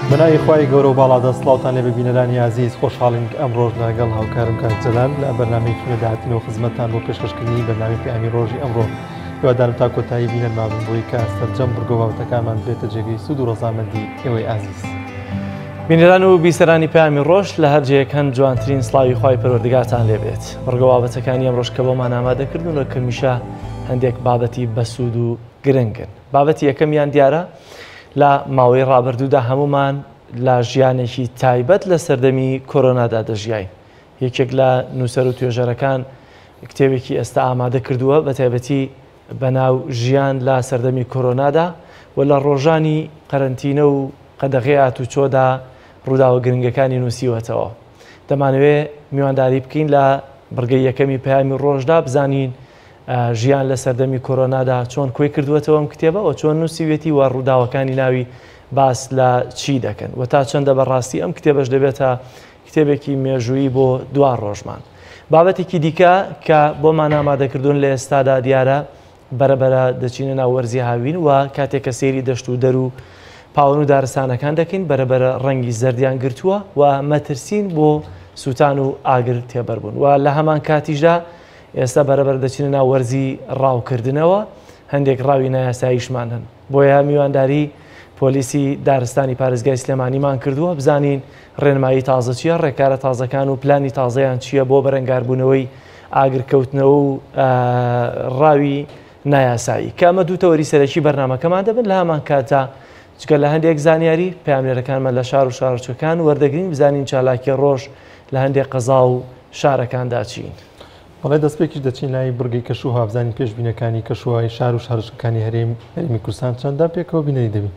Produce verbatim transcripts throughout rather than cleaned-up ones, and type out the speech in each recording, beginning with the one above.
بەناوی خوای گەورە و باڵادە سڵاوتان لێ ببینەرانی عزیز، خۆشحاڵین ئەمڕۆژ لەگەڵ هاوکارم کاک جەلال لە بەرنامەیەکی داهاتینەوە خزمەتتان بۆ پێشکەشکردنی بەرنامەی پەیامی ڕۆژی ئەمڕۆ. هیوادارم تا کۆتایی بینەر مابن بۆی کە سەرجەم بڕگۆ بابەتەکانمان بێتە جێگەی سوود و ڕەزامەندی ئێوەی عزیز. بینەران و بیسەرانی پەیامی ڕۆژ لە هەر جێیەک هەن جوانترین سڵاوی خوای پەروەردگارتان لێبێت. بڕگۆ بابەتەکانی ئەمڕۆژ کە بۆمان ئامادەکردوونە کە میشە هەندێک بابەتی بەسوود و گرنگن. بابەتی یەکەمیان دیارە لە ماوەی ڕابردوودا هەمومان لە ژیانێکی تایبەت لە سەردەمی کۆرۆنادا دەژیای. یەکێک لە نووسەر و توێژەرەکان کتێبێکی ئێستا ئامادە کردووە بە تایبەتی بەناو ژیان لە سەردەمی کۆرۆنادا و لە ڕۆژانی قەرەنتینە و قەدەغەی هاتوچۆدا ڕووداوە گرنگەکانی نووسیوەتەوە. دەمانەوێت میوانداری بکەین لە بڕگەی یەکەمی پەیامی ڕۆژدا بزانین ژیان لە سەردەمی کۆرۆنادا چۆن کۆی کردووەتەوە ئەم کتێبە و چۆن نووسیوێتی و ڕووداوەکانی ناوی باس لە چی دەکەن و تا چەندە بەڕاستی ئەم کتێبەش دەبێتە کتێبێکی مێژووی بۆ دوا ڕۆژمان. بابەتێکی دیکە کە بۆمان ئامادەکردوون لە ئێستادا دیارە بەرەبەرە دەچینە ناو وەرزی هاوین و کاتێک کە سەیری دەشت و دەر و پاون و دارستانەکان دەکەین بەرەبەرە ڕەنگی زەردیان گرتووە و مەترسین بۆ سووتان و ئاگر تێبەربوون و لە هەمان کاتیشدا ئێستا بەرەبەر دەچینە ناو وەرزی ڕاوکردنەوە هەندێک ڕاوی نایاساییشمان هەن. بۆیە میوانداری پۆلیسی دارستانی پارێزگای سلێمانیمان کردووە بزانین ڕێنمایی تازە چییە، ڕێکارە تازەکان و پلانی تازەیان چییە بۆ بەرەنگاربوونەوەی ئاگرکەوتنەوە و ڕاوی نایاسایی. کە ئەمە دوو تەوەری سەرەکی بەرنامەکەمان دەبن. لە هەمان کاتە چکە لە هەندێک زانیاری پەیاملێرەکانمان لە شار و شارچەکان وەردەگرین بزانین چالاکی ڕۆژ لە هەندێک قەزا و شارەکاندا چین. بەڵێ دەستپێکیش دەچین لای بڕگەی کەشوها بزانین پێشبینەکانی کەشوهای شار و شارچەکانی هەرێمی کوردستان چەندە پێکەوە بینەری دەبین.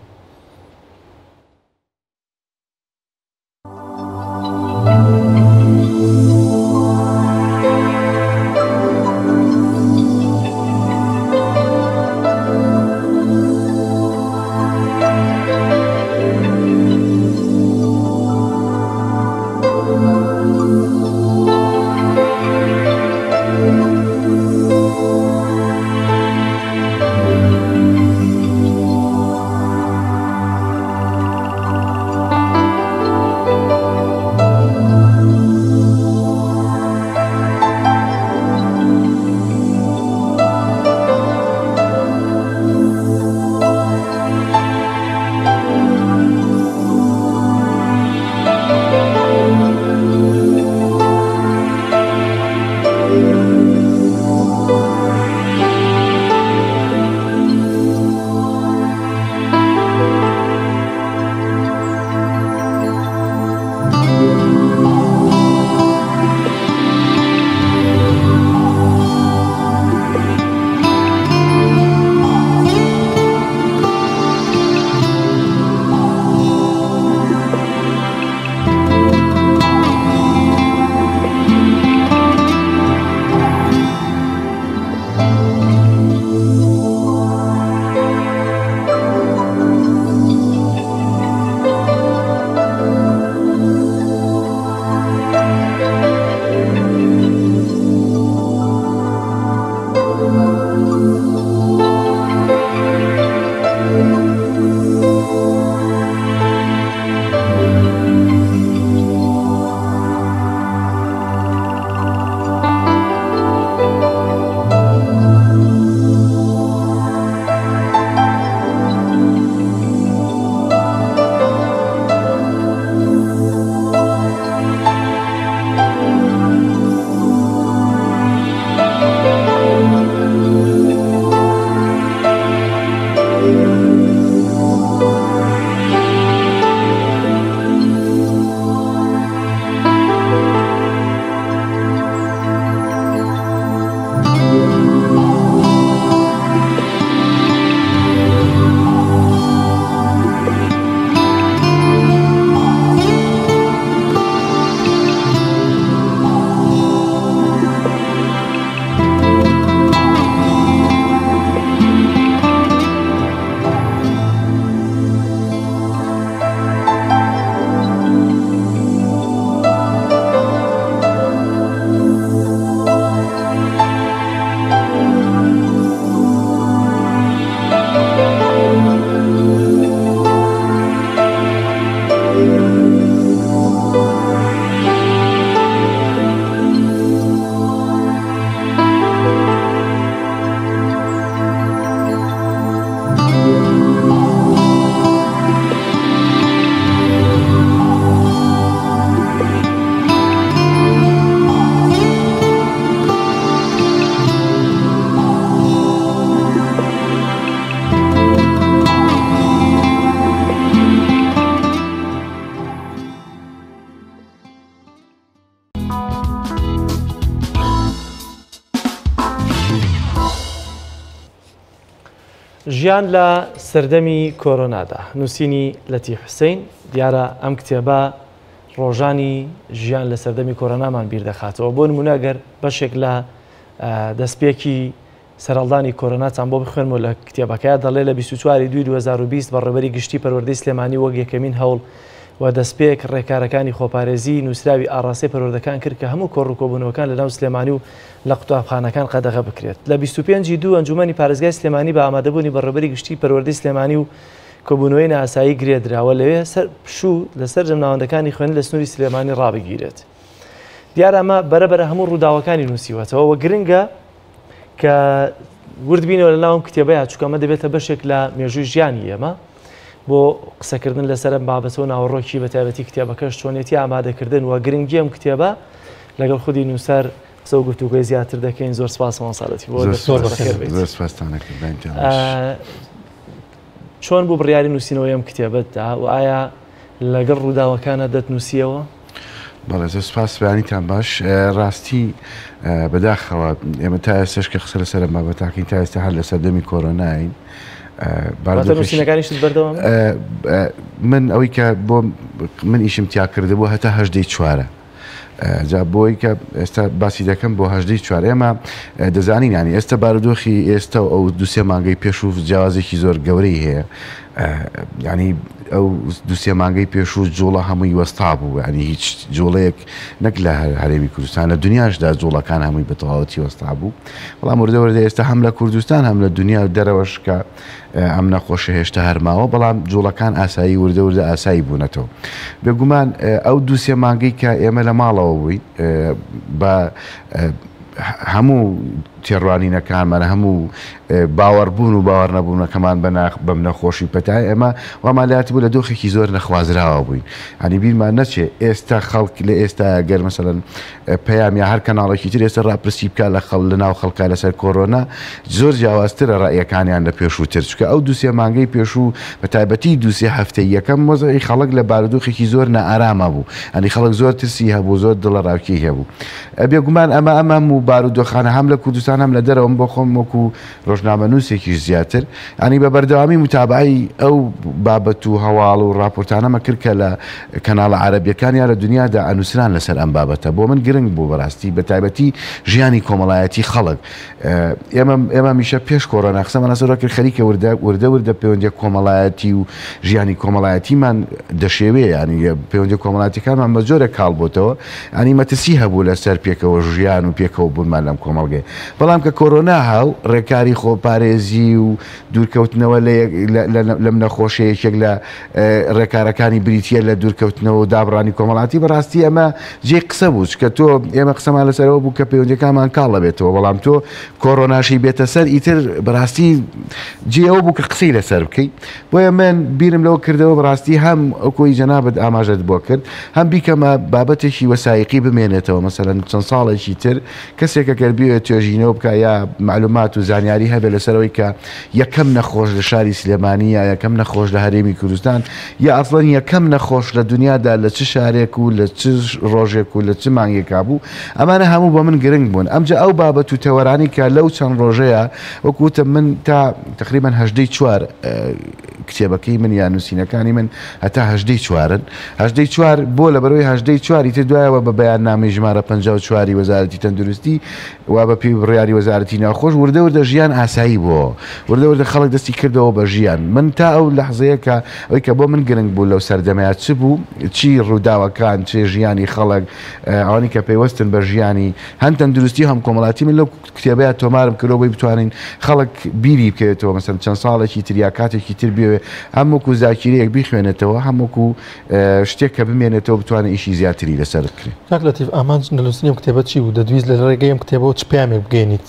ژیان لە سەردەمی کۆرۆنادا نووسینی لەتی حوسین دیارە ئەم کتێبە ڕۆژانی ژیان لە سەردەمی کۆرۆنامان بیر دەخاتەوە بۆ نمونەگەر بەشێک لە دەستپێکی سەرەڵدانی کۆرۆناتان بۆ بخوێنمەوە لە کتێبەکەیە دەڵێ لە بیست و چوار دوای دوو هەزار و بیست بەڕێوەبەری گشتی پەروەردەی سلێمانی وەک یەکەمین هەوڵ و دەستپێک ڕێکارەکانی خۆپارێزی نووسراوی ئاڕاستەی پەروەردەکان کرد کە هەموو کۆڕووکۆبوونەوەکان لە ناو سلێمانی و لە قوتابخانەکان قەدەغە بکرێت لە بیست و پێنج دوو ئەنجومەنی پارێزگای سلێمانی بە ئامادەبوونی بەڕێوەبەری گشتی پەروەردەی سلێمانی و کۆبوونەوەی ناسایی گرێدراوە لەوێ پشوو لەسەر جەمناوەندەکانی خوێن لە سنووری سلێمانی ڕابگیرێت. دیارە ئەمە بەرەبەرە هەموو ڕووداوەکانی نووسیوەتەوە وە گرنگە کە وردبینەوە لە ناوم کتێبەیە چووکەمە دەبێتە بەشێک لە مێژووی ژیانی ئێمە بۆ قسەکردن لەسەر بابەتەوە ناوەڕۆکی بە تایبەتی کتێبەکەش چۆنێتی ئامادەکردن و گرنگی ئەم کتێبە لەگەڵ خودی نووسەر قسە و گفتوگۆی زیاتر دەکەین. زۆر سپاس مامۆستاڵەتی چۆن بوو بڕیاری نووسینەوەی ئەم کتێبەتدا و ئایا لەگەڵ ڕووداوەکانە دەتنووسیەوە؟ بەڵێ زۆر سپاس بەیانیتان باش. ڕاستی بەداخەوە ئێمە تا ئێستش کە قسە لەسەر بابەتاکەین تا ئێستا هەر لە سەردەمی کۆرۆناین نووسینەکانیشت بەردەوام من ئەوەی کە بۆ من ئیشم تیا کردبوو هەتا هەژدەی چوارە جا بۆی کە ئێستا باسی دەکەم بۆ هەژدەی چوار ئێمە دەزانین ینی ئێستا بارودۆخی ئێستا و ئەو دووسێ مانگەی پێش و جیاوازێکی زۆر گەورەی هەیە ینی ئەو دووسێ مانگەی پێش و جوڵە هەمووی وەستا بوو ینی هیچ جوڵەیەک نەک لە هەرێمی کوردستان لە دنیاشدا جوڵەکان هەمووی بە تەواوەتی وەستا بوو. بەڵام وردەوردە ئێستا هەم لە کوردستان هەم لە دنیا دەرەوەش کە ئەم نەخۆشە هێشتا هەرماوە بەڵام جوڵەکان ئاسایی وردەوردە ئاسایی بوونەتەوە. بێگومان ئەو دووسێ مانگەی کە ئێمە لە ماڵەوە بووین بە هەموو تێڕوانینەکانمان هەموو باوەڕبوون و باوەڕ نەبوونەکەمان بەم نەخۆشی پەتای ئێمە وامالاتی بوو لە دۆخێکی زۆر نەخوازراوە بووین ینی بیرمان نەچێ ئێستا خەڵک لە ئێستا گەر مەسەڵەن پەیام یا هەر کەناڵێکی تر ئێستا ڕاپرسی بکە لە خەڵ لە ناو خەڵکە لەسەر کۆرۆنا زۆر جیاوازترە ڕائیەکانیان لە پێشووتر چکە ئەو دووسێ مانگەی پێشوو بە تایبەتی دووسێ هەفتەی یەکەم مۆزەی خەڵک لە بارودۆخێکی زۆر نائارامە بوو ئەنی خەڵک زۆر ترسی هەبوو زۆر دڵە ڕاوکی هەبوو. بێگومان ئەمە ئەمە و بارودۆخانە هەم لە کوردستان هەم لە دەرەوەم بۆ خۆم وەکو ڕۆژنامە نووسێکی زیاتر ینی بە بەردەوامی متابعی ئەو بابەت و هەواڵ و ڕاپۆرتانەمە کرد کە لە کەناڵە عەرەبیەکان یا لە دنیادا ئەنووسران لەسەر ئەم بابەتە بۆ من گرنگ بوو بەڕاستی بە تایبەتی ژیانی کۆمەڵایەتی خەڵک. ئێمە ئێمە میشە پێش کۆرۆنا قسەمانە زۆر کرد خەریکە وردە وردە وردە پەیوەندی کۆمەڵایەتی و ژیانی کۆمەڵایەتیمان دەشێوێ ینی پەیوەندی کۆمەڵایەتیەکانمان بە جۆرە کاڵ بۆتەوە ینی مەترسی هەبوو لەسەر پێکەوە ژیان و پێکەوە بوونمان لەم کۆمەڵگەی. بەڵام کە کۆرۆنا هاو ڕێکاری خۆپارێزی و دوورکەوتنەوە لەم نەخۆشەیەکێک لە ڕێکارەکانی بریتە لە دوورکەوتنەوە و دابڕانی کۆمەڵاتی بەڕاستی ئەمە جێ قسە بوو کە تۆ ئێمە قسەمان لەسەرەوە بوو کە پەیوەندیەکانمان کاڵ بێتەوە بەڵام تۆ کۆرۆناشی بێتە سەر ئیتر بەڕاستی جێەوە بوو کە قسەی لەسەر بکەیت. بۆیە من بیرم لەوە کردەوە بەڕاستی هەم ئەوکۆی جەنابەت ئاماژەت بۆ کرد هەم بیکەمە بابەتێکی وەسایقی بمێنێتەوە مەسەلەن چەند ساڵێکی تر کەسێکە گەربیوێت توێژینەوە بکە یا معلومات و زانیاری هەبێت لەسەرەوەی کە یەکەم نەخۆش لە شاری سلێمانی یا یەکەم نەخۆش لە هەرێمی کوردستان یا ئەسڵەن یەکەم نەخۆش لە دنیادا لە چ شارێک و لە چ ڕۆژێک و لە چ مانگێکا بوو ئەمانە هەموو بۆ من گرنگ بوون. ئەمجا ئەو بابەت و تەوەرانی کە لەو چەند ڕۆژەیە وەکوتە من تا تقریبان هەژدەی چوار کتێبەکەی من یان نووسینەکانی من هەتا هەژدەی چوارن هەژدەی چوار بۆ لە بەرەوەی هەژدەی چواری تر دوایەوە بە بەیاننامەی ژمارە پەنجا و چواری وەزارەتی تەندروستی و بە پێی بڕیاری وەزارەتی ناوخۆش وردە وردە ژیان ئاسایی بووە وردە وردە خەڵک دەستی کردەوە بە ژیان. من تا ئەو لەحزەیە کە ئەوەی کە بۆ من گرنگ بوو لەو سەردەمەیە چ بوو چی ڕووداوەکان چێ ژیانی خەڵک ئەوانی کە پێیوەستن بە ژیانی هەند تەندروستی هەم کۆمەڵاتی من لەو کتێبەیە تۆمارم کردەوەی بتوانین خەڵک بیری بکەوێتەوە مەسەن چەند ساڵێکی تر یا کاتێکی تر بێ هەمووکو زاکیرەیەک بیخوێنێتەوە هەمووکو شتێک کە بمێنێتەوە بتوانێت ئیشی زیاتری لەسەر بکرێت. کاک لەتیف ئامانج لەنووسینی ئەم کتێبە چی بوو دەدویست لە ڕێگەی ئەم کتێبەوە چ پەیامێک بگەێنیت؟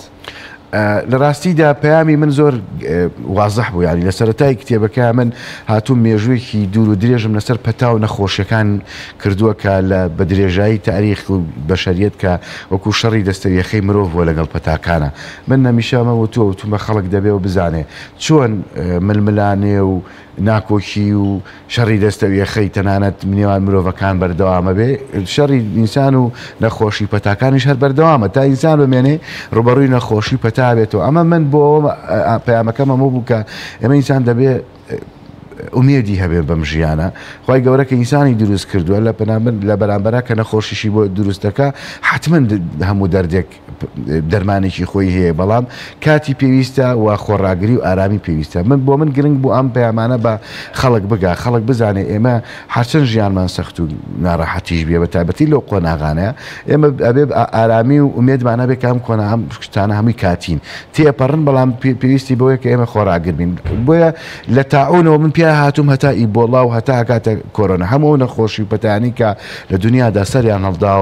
لە ڕاستیدا پەیامی من زۆر وازەح بوو ینی لە سەرەتای کتێبەکە من هاتوو مێژوویەکی دوور و درێژم لەسەر پەتا و نەخۆشیەکان کردووە کە لە بە درێژایی تاریخ و بەشەریەت کە وەکو شەڕی دەستەویەخەی مرۆڤ بووە لەگەڵ پەتاکانە. من نەمیشەمە و تۆ وتومە خەڵک دەبێ و بزانێ چۆن ململانێ و ناکۆکی و شەڕی دەستەویە خەی تەنانەت نێوان مرۆڤەکان بەردەوامە بێ شەڕی ئینسان و نەخۆشی پەتاکانیش هەر بەردەوامە تا ئینسان بمێنێ ڕوبەڕووی نەخۆشی پەتا بێتەوە ئەمە من بۆ پەیامەکەم ئەمە بوو کە ئێمە ئینسان دەبێ ئومێدی هەبێ بەم ژیانە خی گەورە کە ئینسانی دروست کردووە لە پەنامن لە بەرامبەرە کە نەخۆشیشی بۆ دروستەکە حتمما هەموو دەردێک دەرمانێکی خۆی هەیە بەڵام کاتی پێویستە و خۆڕاگری و ئارامی پێویستە من بۆ من گرنگ بوو ئەم پەیامانە بە خەڵک بگا خەڵک بزانێ ئێمە هەرچەند ژیانمان سەخت و ناڕەحەتیش بێ بە تایبەتی لەو قۆناغانەیە ئێمە ئەبێ ئارامی و ئومێدمانە بێ کام کۆنا ئەم شتانە هەمووی کاتین تێپەڕن بەڵام پێویستی بۆیە کە ئێمە خۆڕاگر بین بۆیە لە تاعونەوە من پێ هاتووم هەتا ئیبۆڵا و هەتا کاتە کۆرۆنا هەموو نەخۆشی پەتانی کە لە دنیادا سەریان هەڵدا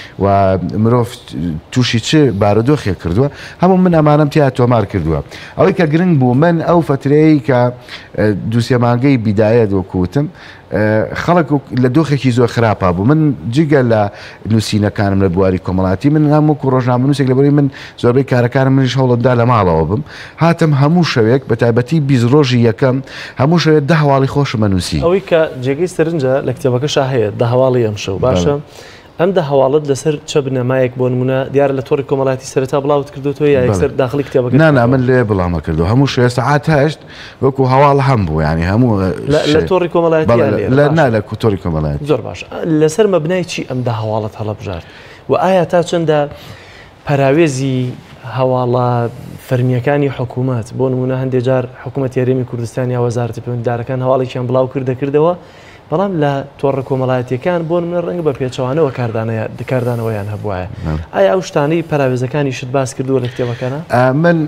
و مرۆڤ تووشی چ بارودۆخێ کردووە هەموو من ئەمانم تیا تۆمار کردووە ئەوەی کە گرنگ بوو من ئەو فترەیە کە دووسێ مانگەی بیدایە دۆکوتم خەڵک لە دۆخێکی زۆر خراپا بوو من جگە لە نووسینەکانم لە بواری کۆمەڵاتی من هەموو ڕۆژنامە نووسێک لەبەری من زۆربەی کارەکانم منیش هەوڵمدا لە ماڵەوە بم هاتم هەموو شەوێک بە تایبەتی بیست ڕۆژی یەکەم هەموو شەوێت دە هەواڵی خۆشمە نووسی ئەوەی کە جێگەی سەرنجە لە کتێبەکەشا هەیە دە هەواڵی ئەم شەو باشە ئەم دە هەواڵت لەسەر چە بنەمایەک بۆ نمونە دیارە لە تۆڕی کۆمەڵاتی سەرەتا بڵاوت کردوتەوە یا یەکسەر داخلی کتێبەکە نانا من لێ بڵامە کردو هەموو شوێ سەعات هەشت وەکو هەواڵ هەم بوو ینی هەموو لە تۆڕی کۆمەڵاتی نا لە تۆڕی کۆمەڵاتی زۆر باش لەسەر مەبنای چی ئەم دە هەواڵت هەڵەبژارد و ئایا تا چەندە پەراوێزی هەواڵە فەرمیەکانی حکوومەت بۆ نمونە هەندێک جار حکوومەت یاریمی کوردستان یا وەزارەتی پەیوەندیدارەکان هەواڵێکیان بڵاو کردەکردەوە بەڵام لە تۆڕە کۆمەڵایەتیەکان بۆ منە ڕەنگە بە پێچەوانەوە کاردانەوەیان هەبوایە ئایا ئەو شتانەی پەراوێزەکانی شت باس کردووە لە کتێبەکانە من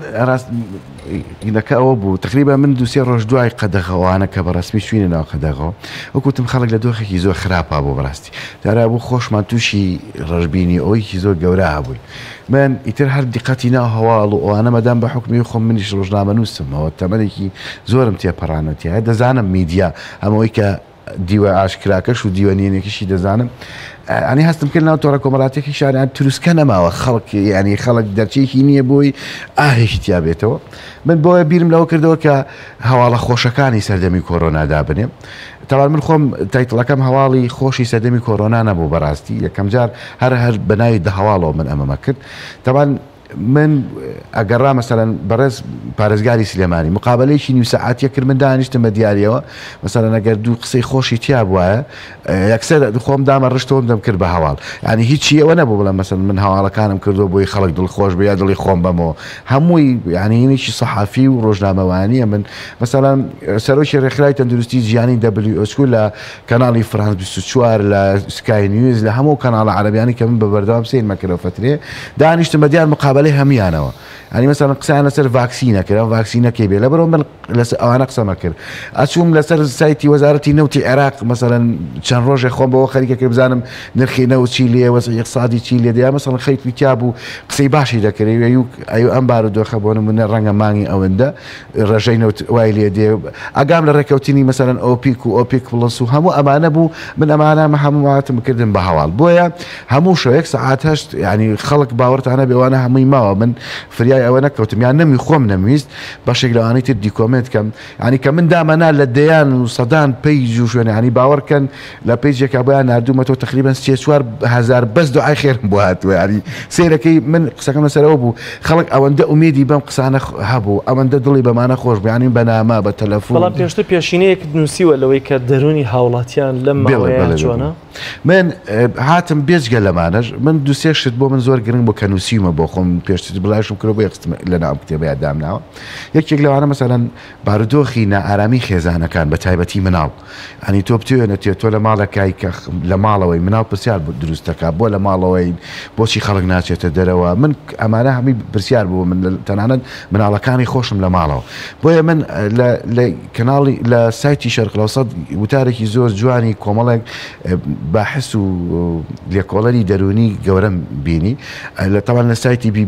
ڕاستینەکە ئەوە بوو تقریبا من دووسێ ڕۆژ دوای قەدەغەوانە کە بە ڕسمی شوینە ناو قەدەغەوە وەکوتم خەڵک لە دۆخێکی زۆر خراپا بۆ بەڕاستی دارا بوو خۆشمان تووشی ڕژبینی ئەوەیکی زۆر گەورە هەبووی من ئیتر هەر دیقەتی ناو هەواڵ و ئەوانە مەدام بە حکمی خۆم منیش ڕۆژنامە نووسمەوە تەمەێکی زۆرم تێپەڕانەتیە دەزانم میدیا ئەمەوەی کە دیوە ئاشکراکەش و دیوەنیێنێکیشی دەزانم ئەنی هەستم کرد ناو تۆڕە کۆمەڵاتێکی شاریان تروسکە نەماوە خەڵک ینی خەڵک دەرچێکی نییە بۆی ئاهێشتیا بێتەوە من بۆیە بیرم لەوە کردەوە کە هەواڵە خۆشەکانی سەردەمی کۆرۆنادا بنێ تاوان من خۆم تایتڵەکەم هەواڵی خۆشی سەردەمی کۆرۆنا نەبوو بەڕاستی یەکەم جار هەر هەر بەناوی دە هەواڵەوە من ئەمەمە کرد تاوان من ئەگەڕا مەسەرەن بەڕێز پارێزگاری سلێمانی مقابلەیەکی نیو سەعاتیە کرد من دانیشتم بە دیاریەوە مەسەرەن ئەگەر دوو قسەی خۆشی تیا بووایە یەکسەر خۆم دامە ڕشتەوەم دەم کرد بە هەواڵ ینی هیچی ئەوە نەبوو بڵێم مەسەن من هەواڵەکانم کردو بۆی خەڵک دڵخۆش بە یا دڵی خۆم بەمەوە هەمووی ینیینێکی سەحافی و ڕۆژنامەوانیە من مەسەلەن سەرۆکی ڕێکخراوی تەندروستی جیهانی دەبلیو ئۆ لە کەناڵی فرانس بیست و چوار لە سکای نیوز لە هەموو کەناڵە عەرەبیانی کە من بە بەردەوام سیرمە کردەوە فترێ دانیشتم بە دیار مقابلەی هەمویانەوە ینی مەسەڵەن قسەیان لەسەر ڤاکسینە کرد ئەم ڤاکسینەکەی بێ لەبەرەوە من ئەوانە قسەمە کرد ئەچووم لەسەر سایتی وەزارەتی نەوتی عێراق مەسەڵەن چەند ڕۆژێک خۆم بەوە خەریکە کرد بزانم نرخی نەوت چی لێ وەزعی اقتصادی چی لێ دەیا مەسەڵەن خەیت تیا بوو قسەی باشی دەکرێت ئەو ئەم بارودۆخە بۆ نمونە ڕەنگە مانگی ئەوەندە ڕێژەی نەوت وای لێ دێ ئەگام لە ڕێکەوتنی مەسەڵەن ئۆپیک و ئۆپیک پڵس و هەموو ئەمانە بوو من ئەمانە هەموواتم کردن بە هەواڵ بۆیە هەموو شەوێک سەعات هەشت ینی خەڵک باوەڕتانە بێوانە هەمووی ماوە من فریای ئەوە نەکەوتم یان نەمی خۆم نەویست بەشێک لەوانەی تر دیکۆمنت کەم ینی کە من دامەنا لە دەیان و سەدان پەیج و شوێنە ینی باوەڕکەن لە پەیجێکا بۆیان نردوومەتەوە تقریبا سێ چوار هەزار بەس دوعای خێرم بۆ هاتووە ینی سیرەکەی من قسەکەم لەسەرەوە بوو خەڵک ئەوەندە ئومێدی بەم قسانە هەبوو ئەوەندە دڵی بەمانە خۆش بیانی بەنامە بە تەلەفۆن بەڵام پێشتر پێشینەیەک نووسیوە لەوەی کە دەرونی هاوڵاتیان لەم ماوەیە چۆنە من هاتم بێجگە لەمانەش من دووسێ شت بۆ من زۆر گرنگ بۆ کە نووسیمە بۆ خۆم پێشتر بڵاشم کرد بۆ یەخستم لە ناو کتێبەیە دامناوە یەکێک لەوانە مەسەلەن بارودۆخی نائارامی خێزانەکان بە تایبەتی مناڵ ئەنی تۆ بتوێنێت تۆ لە ماڵەکەی کە لە ماڵەوەی مناڵ پرسیار دروستەکە بۆ لە ماڵەوەی بۆچی خەڵک ناچێتە دەرەوە من ئەمانە هەمی پرسیار بوو من تەنانەت مناڵەکانی خۆشم لە ماڵەوە بۆیە من لە کەناڵی لە سایتی شەرقلەوسەد وتارێکی زۆر جوانی کۆمەڵێک باحث و لێکۆڵەری دەرونی گەورەم بینی لە تەوان لە سایتی بی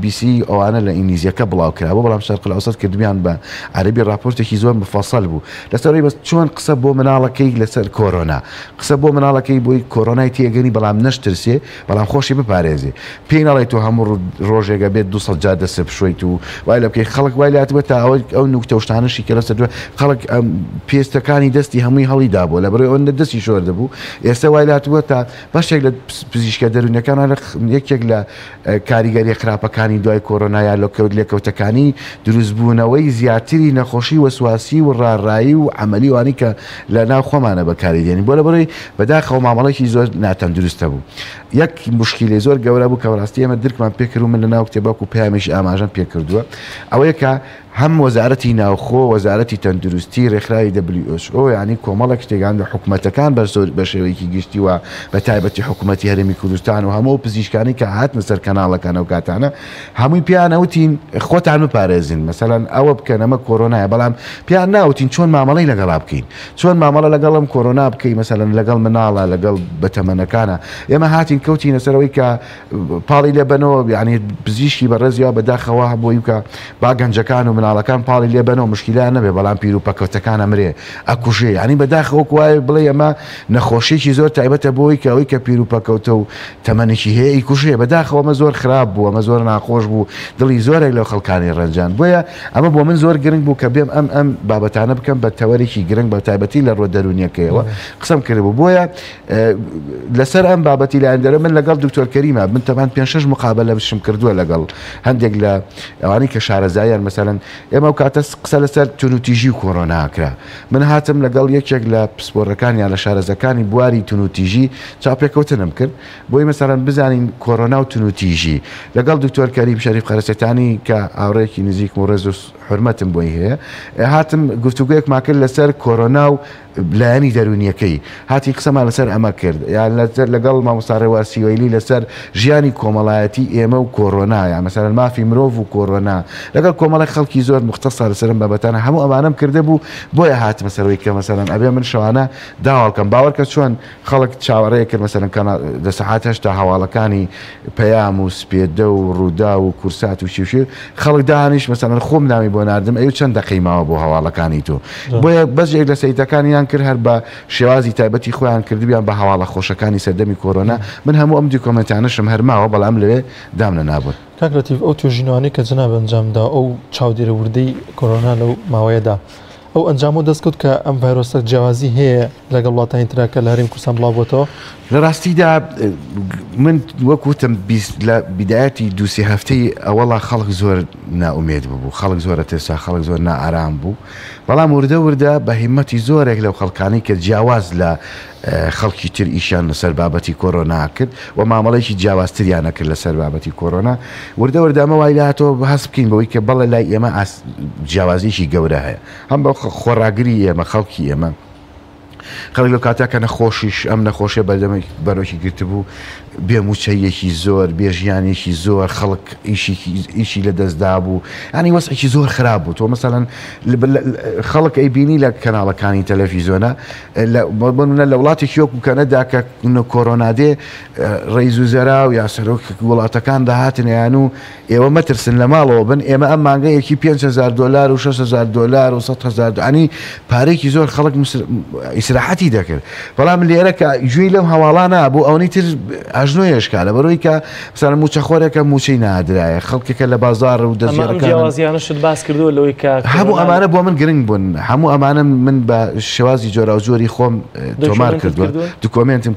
بی سی ئەوانە لە ئینگلیزیەکە بڵاو کرابوو بەڵام شەرق الأوسط کردویان بە عەربی ڕاپۆرتێکی زۆر مفەسەڵ بوو لەسەرەوەی بەس چۆن قسە بۆ مناڵەکەی لەسەر کۆرۆنا قسە بۆ مناڵەکەی بۆی کۆرۆنای تێگەنی بەڵام نەشترسێ بەڵام خۆشی بپارێزێ پێی ناڵێت تۆ هەموو ڕۆژێگە بێت دو سەد جار دەسە بشۆیت و وای لە بکەی خەڵک وای لاتوە تا ئەو نوکتە شتانەشی کە لەسەر خەڵک پێستەکانی دەستی هەمووی هەڵیدا بوو لە بڕێ ئەوەندە دەستی شۆر دەبوو ئێستا وای لاتوە تا بەشێک لە پزیشکە دەرونەکان یەکێک لە کاریگەری خراپەکانی دوای کۆرۆنایە لە کەوت لێکەوتەکانی دروستبوونەوەی زیاتری نەخۆشی وەسواسی و ڕاڕایی و عملی وانی کە لە ناو خۆمانە بەکاری دێنی بۆ لە بڕی بەداخەوە مامەڵێکی زۆر ناتەندروستە بوو یەک مشکیلەی زۆر گەورە بوو کە ڕاستی ئێمە درکمان پێکرد و من لە ناو کتێبەوە و پامێکی ئاماژەم پێکردووە ئەوەیە کە هەم وەزارەتی ناوخۆ وەزارەتی تەندروستی ڕێکخراوی دبلیو ئەچ ئۆ ینی کۆمەڵێک شتێکان لە حکوومەتەکان بە شێوەیەکی گشتی وە بە تایبەتی حکوومەتی هەرێمی کوردستان و هەموو پزیشکانی کە هاتنە سەر کەناڵەکان ئەو کاتانە هەمووی پیان نەوتین خۆتان بپارێزین مەسەڵەن ئەوە بکەن ئەمە کۆرۆنایە بەڵام پیان ناوتین چۆن مامەڵەی لەگەڵا بکەین چۆن مامەڵە لەگەڵم کۆرۆنا بکەین مەسەڵەن لەگەڵ مناڵە لەگەڵ بەتەمەنەکانە ئێمە هاتین کەوتینە سەرەوەی کە پاڵی لێ بنەوە یعنی پزیشکی بەڕێزیەوە بەداخەوە بۆی کە با گەنجەکان و مناڵەکان پاڵی لێ بنەوە مشکیلان نەبێ بەڵام پیر و پەکەوتەکانە مرێ ئەکوژێ ینی بەداخەوە وایە بڵێ ئەمە نەخۆشیێکی زۆر تایبەتە بۆی کە ئەوەی کە پیر و پەکەوتە و تەمەنێکی هەیە ئیکوژێ بەداخەوە ئەمە زۆر خراپ بوو ئەمە زۆر ناخۆش بوو دڵی زۆرێک لەو خەڵکانی ڕەنجان بۆیە ئەمە بۆ من زۆر گرنگ بوو کە بێم ئەم ئەم بابەتانە بکەم بە تەوەرێکی گرنگ بە تایبەتی لە ڕۆ دەرونیەکەیەوە قسەم کردبوو بۆیە لەسەر ئەم بابەتی لایەندەرە من لەگەڵ دکتۆر کەریمە من تەمان پێنج شەش مقابلە بشم کردووە لەگەڵ هەندێک لە ئەوانی کە شارەزایان مەسەلەن ئێمە و کاتە قسە لەسەر تونوتیژی و کۆرۆناکرا من هاتم لەگەڵ یەکێک لە پسپۆڕەکان یان لە شارەزەکانی بواری تونوتیژی چاپێکەوتنم کرد بۆی مەسەڵەن بزانین کۆرۆنا و تونوتیژی لەگەڵ دکتۆر کەریم شەریف خەرسەتانی کە ئاوڕێکی نزیک و ڕێز و حرمەتم بۆی هەیە هاتم گفتوگویەکمان کرد لەسەر کۆرۆنا و لایەنی دەرونیەکەی هاتی قسەمان لەسەر ئەمە کرد یان لەگەڵ مامۆستا ڕێواسیوەیلی لەسەر ژیانی کۆمەڵایەتی ئێمە و کۆرۆنا یان مەسەڵەن مافی مرۆڤ و کۆرۆنا لەگەڵ کۆمەڵی خەڵکی زۆر مختصە لەسەرم بابەتانە هەموو ئەمانەم کردە بوو بۆیە هاتمە سەرەوەی کە مەسەڵەن ئەبێ من شەوانە داواڵکەم باوەڕکە چۆن خەڵک چاوەڕێیە کرد مەسەڵەن دە سەعات هەشتا هەواڵەکانی پەیام و سپێدە و ڕوودا و کورسات و شیوشی خەڵک دانیش مەسەڵەن خۆم نامی بۆ ناردم ئەو چەند دەقیماوە بۆ هەواڵەکانی تۆ بۆیە بەسێک لە سەیتەکانیان کرد هەر بە شێوازی تایبەتی خۆیان کردبیان بە هەواڵە خۆشەکانی سەردەمی کۆرۆنا من هەموو ئەم دیکۆمنتانەشم هەرماوە بەڵام لەوێ دامنە نابوون کاکرەتیڤ ئەو توێژینەوەی کە جناب ئەنجامدا ئەو چاودێرە وردەی کۆرۆنا لەو ماوەیەدا ئەو ئەنجام و دەستکەوت کە ئەم ڤایرۆسە جیاوازی هەیە لەگەڵ وڵاتانی ترکە لە هەرێمی کوردستان بڵاو بۆتەوە لە ڕاستیدا من وەکوتم لە بیدایەتی دووسێ هەفتەی ئەوەڵا خەڵک زۆر ناومێد بوو خەڵک زۆرە تێسا خەڵک زۆر نائارام بوو بەڵام وردە وردە بە هیمەتی زۆرێک لەو خەڵکانی کە جیاواز لە خەڵکی تر ئیشان لەسەر بابەتی کۆرۆنا کرد و مامەڵێکی جیاوازتریانە کرد لەسەر بابەتی کۆرۆنا وردە وردەمە وای لاتەوە هەست بکەین بەوەی کە بەڵێ لای ئێمە جیاوازیشی گەورە هەیە هەم بە خۆڕاگری ئێمە خەڵکی ئێمە خەڵک لەو کاتاکە نەخۆشیش ئەم نەخۆشیە بەردەمە بەرەوکی گرتبوو بێموچەیەکی زۆر بێژیانێکی زۆر خەڵک ئیشی لە دەستدا بوو ینی وەسعێکی زۆر خراپ بوو تۆ مەسەڵەن خەڵک ئەیبینی لە کەناڵەکانی تەلەڤیزۆنە بۆنە لە وڵاتی وەکو کەنەدا کە کۆرۆنادێ ڕێیز و زەرا و یا سەرۆک وڵاتەکان داهاتن یان و ئێوە مەترسن لە ماڵەوە بن ئێمە ئەم مانگەیەکی پێنج هەزار دۆلار و شەش هەزار دۆلار و سەد هەزار ینی پارێکی زۆر خەڵک ئیسراحەتی دەکرد بەڵام لێرە کە گوێی لەم هەواڵانە بوو ئەوەی تر ئاژنۆیشکە لە بەرۆی کە سەر موچەخۆرێکە موچەی نادرایە خەڵکێکە لە بازار و دەستیانشت باس کردو لەوەی کە هەموو ئەمانە بۆ من گرنگ بوون هەموو ئەمانە من بە شێوازی جۆرا و زۆری خۆم تۆمار کردووە دوکۆمنتم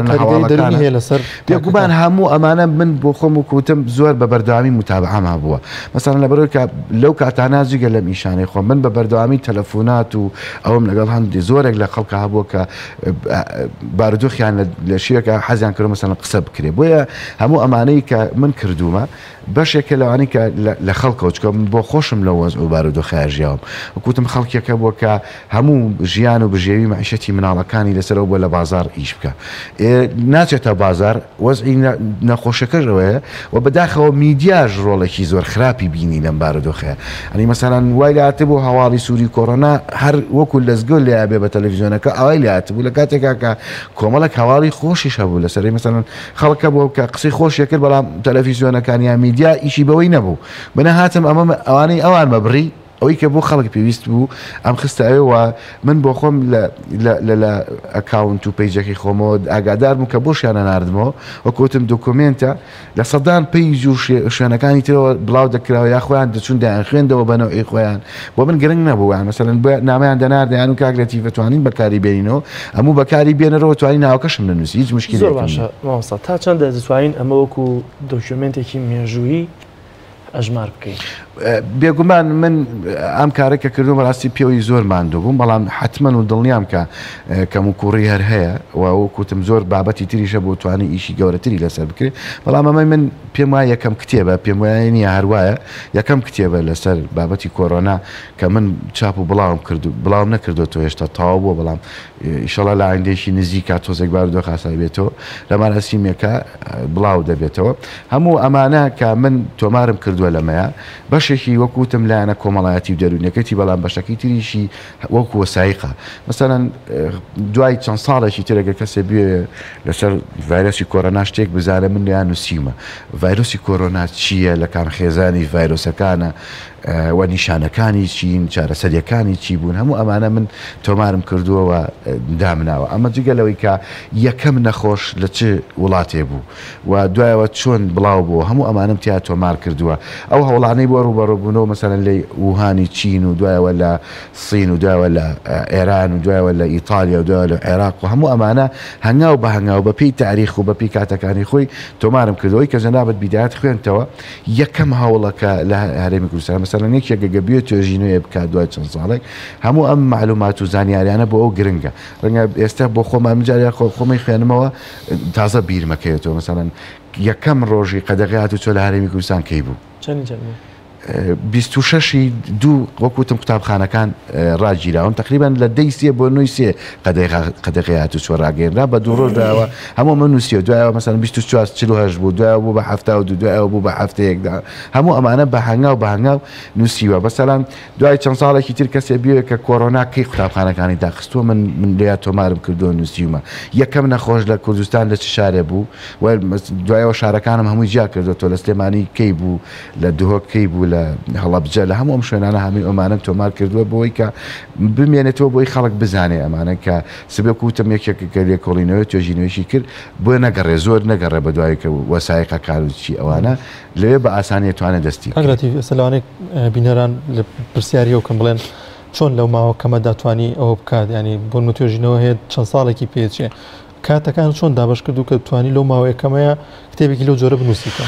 کردوگومان هەموو ئەمانە من بۆ خۆم و کوتم زۆر بە بەردەوامی متابعەما بووە مەسەڵەن لە بەرۆی کە لەو کاتانە جگە لە میشانەی خۆم من بە بەردەوامی تەلەفۆنات و ئەوم لەگەڵ هەندی زۆرێک لە خەڵکە هەبووە کە بارودۆخیان لە شوێکە حەزیان کرد مەسەڵەن قسە بکرێ بۆیە هەموو ئەمانەی کە من کردومە بەشێکە لەوانی کە لە خەڵکەوچکە من بۆ خۆشم لە وەز و بارودۆخی ژیاوم وەکوتم خەڵکێکە بووە کە هەموو ژیان و بژێوی معیشەتی مناڵەکانی لەسەرەوە بۆ لە بازار ئیش بکە ناچێتە بازار وەزعی نەخۆشەکەشەوەیە و بەداخەوە میدیاژ ڕۆڵێکی زۆر خراپی بینی لەم بارودۆخەیە ئەنی مەسەڵەن وای لاتە بۆ هەواڵی سووری کۆرۆنا هەر وەکو لەزگۆ لێ بێ بە تەلەڤیزیۆنەکە کە ئەوای لات بوو لە کاتێکا کە کۆمەڵک هەواڵی خۆشیش هەبوو لەسەری مەسەڵەن خەڵکە بۆ کە قسەی خۆشیە کرد بەڵام تەلەڤیزیۆنەکان یا میدیا ئیشی بەوەی نەبوو بنە هاتم ئەمە ئەوانەی ئەوان مەبڕی ئەوەی کە بۆ خەڵک پێویست بوو ئەم خستە ئەوە من بۆ خۆم لە ئەکاونت و پەیجەکەی خۆمەوە ئاگادار بوو کە بۆ شیانە ناردمەوە وەکوتم دۆکۆمنتە لە سەدان پەیج و شوێنەکانی ترەوە بڵاو دەکراوە یا خۆیان دەچون دایان خوێندەوە بەنەوەی خۆیان بۆ من گرنگ نەبوویان مەسەلەن نامیان دەناردیان و کاک لەتیفە توانین بەکاری بێنینەوە هەموو بەکاری بێنەرەوە توانی ناوەکەشم نەنووسی هیچ مشکلی زۆر باشە مامۆستا تا چەندە دەتوانین ئەمە وەکو دۆکیومنتێکی مێژووی ئەژمار بکەین بێگومان من ئەم کارێکە کردو بەڕاستی پێوەی زۆر ماندوو بووم بەڵام حتممە و دڵنیام کە کەم و کوڕی هەر هەیە و وەکوتم زۆر بابەتی تریشە بۆ توانی ئیشی گەورەتری لەسەر بکرێت بەڵام ئەمەی من پێم وایە یەکەم کتێبە پێم وایە نیە هەروایە یەکەم کتێبە لەسەر بابەتی کۆرۆنا کە من چاپ و بڵاوم کردو بڵاوم نەکردو تۆ هێشتا تاوا بووە بەڵام ئیشەڵا لە ئایندێکی نزیکا تۆزێک بارودۆ خاسای بێتەوە لە مارەسیمێکە بڵاو دەبێتەوە هەموو ئەمانە کە من تۆمارم کردووە لەمەیە بەشێکی وەکوتم لایەنە کۆمەڵایەتی و دەرونەکەتی بەڵام بەشەکەی تریشی وەکو وەسایقە مەسەڵەن دوای چەند ساڵێکی ترەگە کەسێ بێ لەسەر ڤایرۆسی کۆرۆنا شتێک بزانە من لیان نووسیمە ڤایرۆسی کۆرۆنا چییە لە کارخێزانی ڤایرۆسەکانە و نیشانەکانی چین چارەسەریەکانی چی بوون هەموو ئەمانە من تۆمارم کردووەوە دامناوە ئەمە جگەلەوەی کە یەکەم نەخۆش لە چ وڵاتێ بوو و دوایەوە چۆن بڵاو بوو هەموو ئەمانم تیا تۆمار کردووە ئەو هەوڵانەی بۆ ڕوبەڕۆبوونەوە مەسەلەن لەی ووهانی چین و دوایەوە لە سین و دوایەوە لە ئێران و دوایەوە لە ئیتالیا و دوایە لە عێراق و هەموو ئەمانە هەنگاو بە هەنگاو بەپێی تاریخ و بەپێی کاتەکانی خۆی تۆمارم کردەوەی کە جەنابەت بیدایەت خوێنتەوە یەکەم هەوڵەکە لە هەرێمی کوردستان مەسەڵەن یەکێکە گەبێت توێژینەیە بکات دوای چەند ساڵێک هەموو ئەم معلومات و زانیاریانە بۆ ئەو گرنگە ڕەنگە ئێستا بۆ خۆمان مجاریا خۆمەی خوێنمەوە تازە بیرمەکەوێتەوە مەسەڵەن یەکەم ڕۆژی قەدەغیات و چۆ لە هەرێمی کوردستان کەی بوو بیست و شەشی دوو وەکوتم قوتابخانەکان ڕاگیراون تقریبان لە دەی سێ بۆ نوۆی سێ قەدەغیات و چۆ ڕاگەیەنرا بە دوو ڕۆژداوە هەموو من نووسیە دوایەوە مەسەڵەن بیست و چوار چل و هەشت بوو دوایەوە بوو بە هەفتە و دوو دوایەوە بوو بە هەفتەیەکدا هەموو ئەمانە بە هەنگاو بە هەنگاو نووسیوە بەسەلام دوای چەند ساڵێکی تر کەسێ بێ کە کۆرۆنا کەی قوتابخانەکانی داخستووە من من لێیا تۆمارم کردو نووسیومە یەکەم نەخۆش لە کوردستان لە چ شارێ بوو دوایەوە شارەکانم هەمووی جیا کردوەوە لە سلێمانی کەی بوو لە دهۆک کەی بوو لە هەڵەبجە لە هەموو ئەم شوێنانە هەمی ئەمانە تۆمار کردووە بۆی کە بمێنێتەوە بۆی خەڵک بزانێ ئەمانە کە سبێک وتم یەکێکە لێکۆڵینەوەی توێژینەوەیشی کرد بۆ نەگەڕێ زۆر نەگەڕێ بە دوای کە وەسایقە کاروچی ئەوانە لەوێ بە ئاسانی توانێت دەستی ئەگرەتی سەلوانێک بینەران لە پرسیاری ئەو کەم بڵێن چۆن لەو ماوە کەمە داتوانی ئەوە بکات ینی بۆ توێژینەوە هەیە چەند ساڵێکی پێچێ کاتەکان چۆن دابش کردو کە توانی لەو ماوەیە کەمەیە کتێبێکی لەو جۆرە بنووسیتە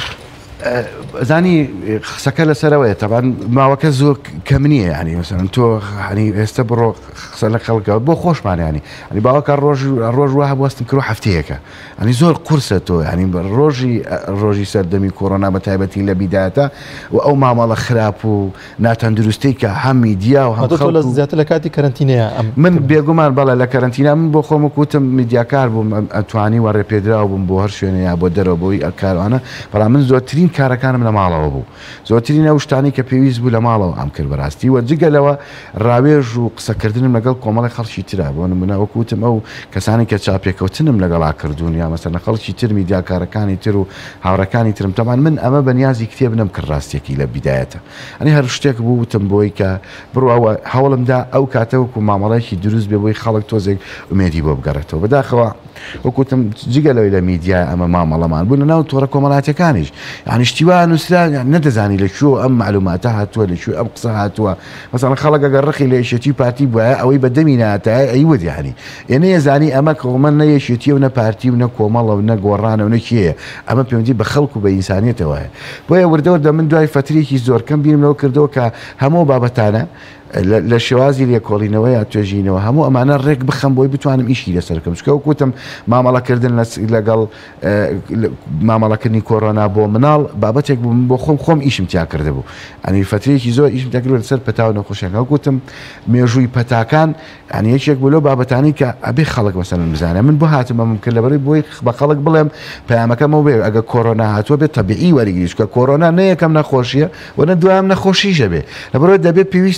زانی قسەکە لەسەرەوەیە تەبان ماوەکە زۆر کەم نییە ینی مەسەن تۆ هەنی ئێستا بڕۆ قسە لە خەڵکەوە بۆ خۆشمانیانی ئەنی باوەکە ڕۆژ ڕۆژ وە بەستم کرد هەفتەیەەکە ئەنی زۆر قورسە تۆ ینی ڕۆژی ڕۆژی سەردەمی کۆرۆنا بە تایبەتی لە بیدایەتە و ئەو مامەڵە خراپ و ناتەندروستی کە هەمی دیا و هەم زیاتر لە کاتی کەرنتینەیە من بێگومان بەڵێ لە کەرنتینە من بۆ خۆم کوتم میدیاکار بووم ئەتوانی وەڕێپێدراوە بووم بۆ هەر شوێنەیە بۆ دەرەوە بۆی ئەکارانە بەڵام من زۆرترین کارەکانم لە ماڵەوە بوو زۆرترین ئەو شتانی کە پێویست بوو لە ماڵەوە ئەم کرد بەڕاستی وە جگەلەوە ڕاوێژ و قسەکردنم لەگەڵ کۆمەڵی خەڵکی ترا بۆ نمونە وەکوتم ئەو کەسانی کە چاپێکەوتنم لەگەڵا کردوون یا مەسەلەن خەڵکی تر میدیاکارەکانی تر و هاوڕەکانی ترم تەمان من ئەمە بەنیازی کتێب نەم کرد ڕاستیەکی لە بیدایەتە ئەنی هەر شتێک بوو وتم بۆی کە بڕەوە هەوڵمدا ئەو کاتەوەکو مامەڵێکی دروست بێ بۆی خەڵک تۆزێک ئومێدی بۆ بگەڕێتەوە بەداخەوە وەکوتم جگەلەوەی لە میدیا ئەمە مامەڵەمان بوون ناو تۆڕە کۆمەڵاتەکانیش یعنی شتیوان نووسرا نەدەزانی لەکوێ ئەم معلوماتە هاتووە لەکوێ ئەم قسە هاتووە مەسەڵەن خەڵک ئەگەر ڕخی لە یەشێتی پارتی بووە ئەوەی بەدەمی ناتایە ئەیوت یعنی ئێنە ێزانی ئەمە کۆمەڵ نە یەشێتی و نە پارتی و نە کۆمەڵە و نە گۆڕانە و نەکیەیە ئەمە پەیوەندی بە خەڵک و بە ئینسانیەتەوەیە بۆیە وردەوردە من دوای فترێکی زۆر کەم بیرم لەوە کردەوە کە هەموو بابەتانە لە شێوازی لێکۆڵینەوە یا توێژینەوە هەموو ئەمانە ڕێک بخەم بۆی بتوانم ئیشی لەسەر بکەم چکە وەکوتم مامەڵەکردن لەگەڵ مامەڵەکردنی کۆرۆنا بۆ مناڵ بابەتێک بوو بۆ خۆم خۆم ئیشم تیا کرده بوو ئەنی فترێکی زۆر ئیشم تیا کرد لەسەر پەتا و نەخۆشیەکە وەکوتم مێژووی پەتاکان ئەنی یەکێک بوو لەو بابەتانی کە ئەبێ خەڵک مەسەلەن بزانێ من بۆ هاتم ئەمەم کرد لەبەرەوەی بۆی بە خەڵک بڵێم پەیامەکەمەوە بێ ئەگە کۆرۆنا هاتووە بێت تەبیعی وەرگریش کە کۆرۆنا نە یەکەم نەخۆشیە و نە دوایەم نەخۆشیشە بێ لەبەرەوەی دەبێت پێویستە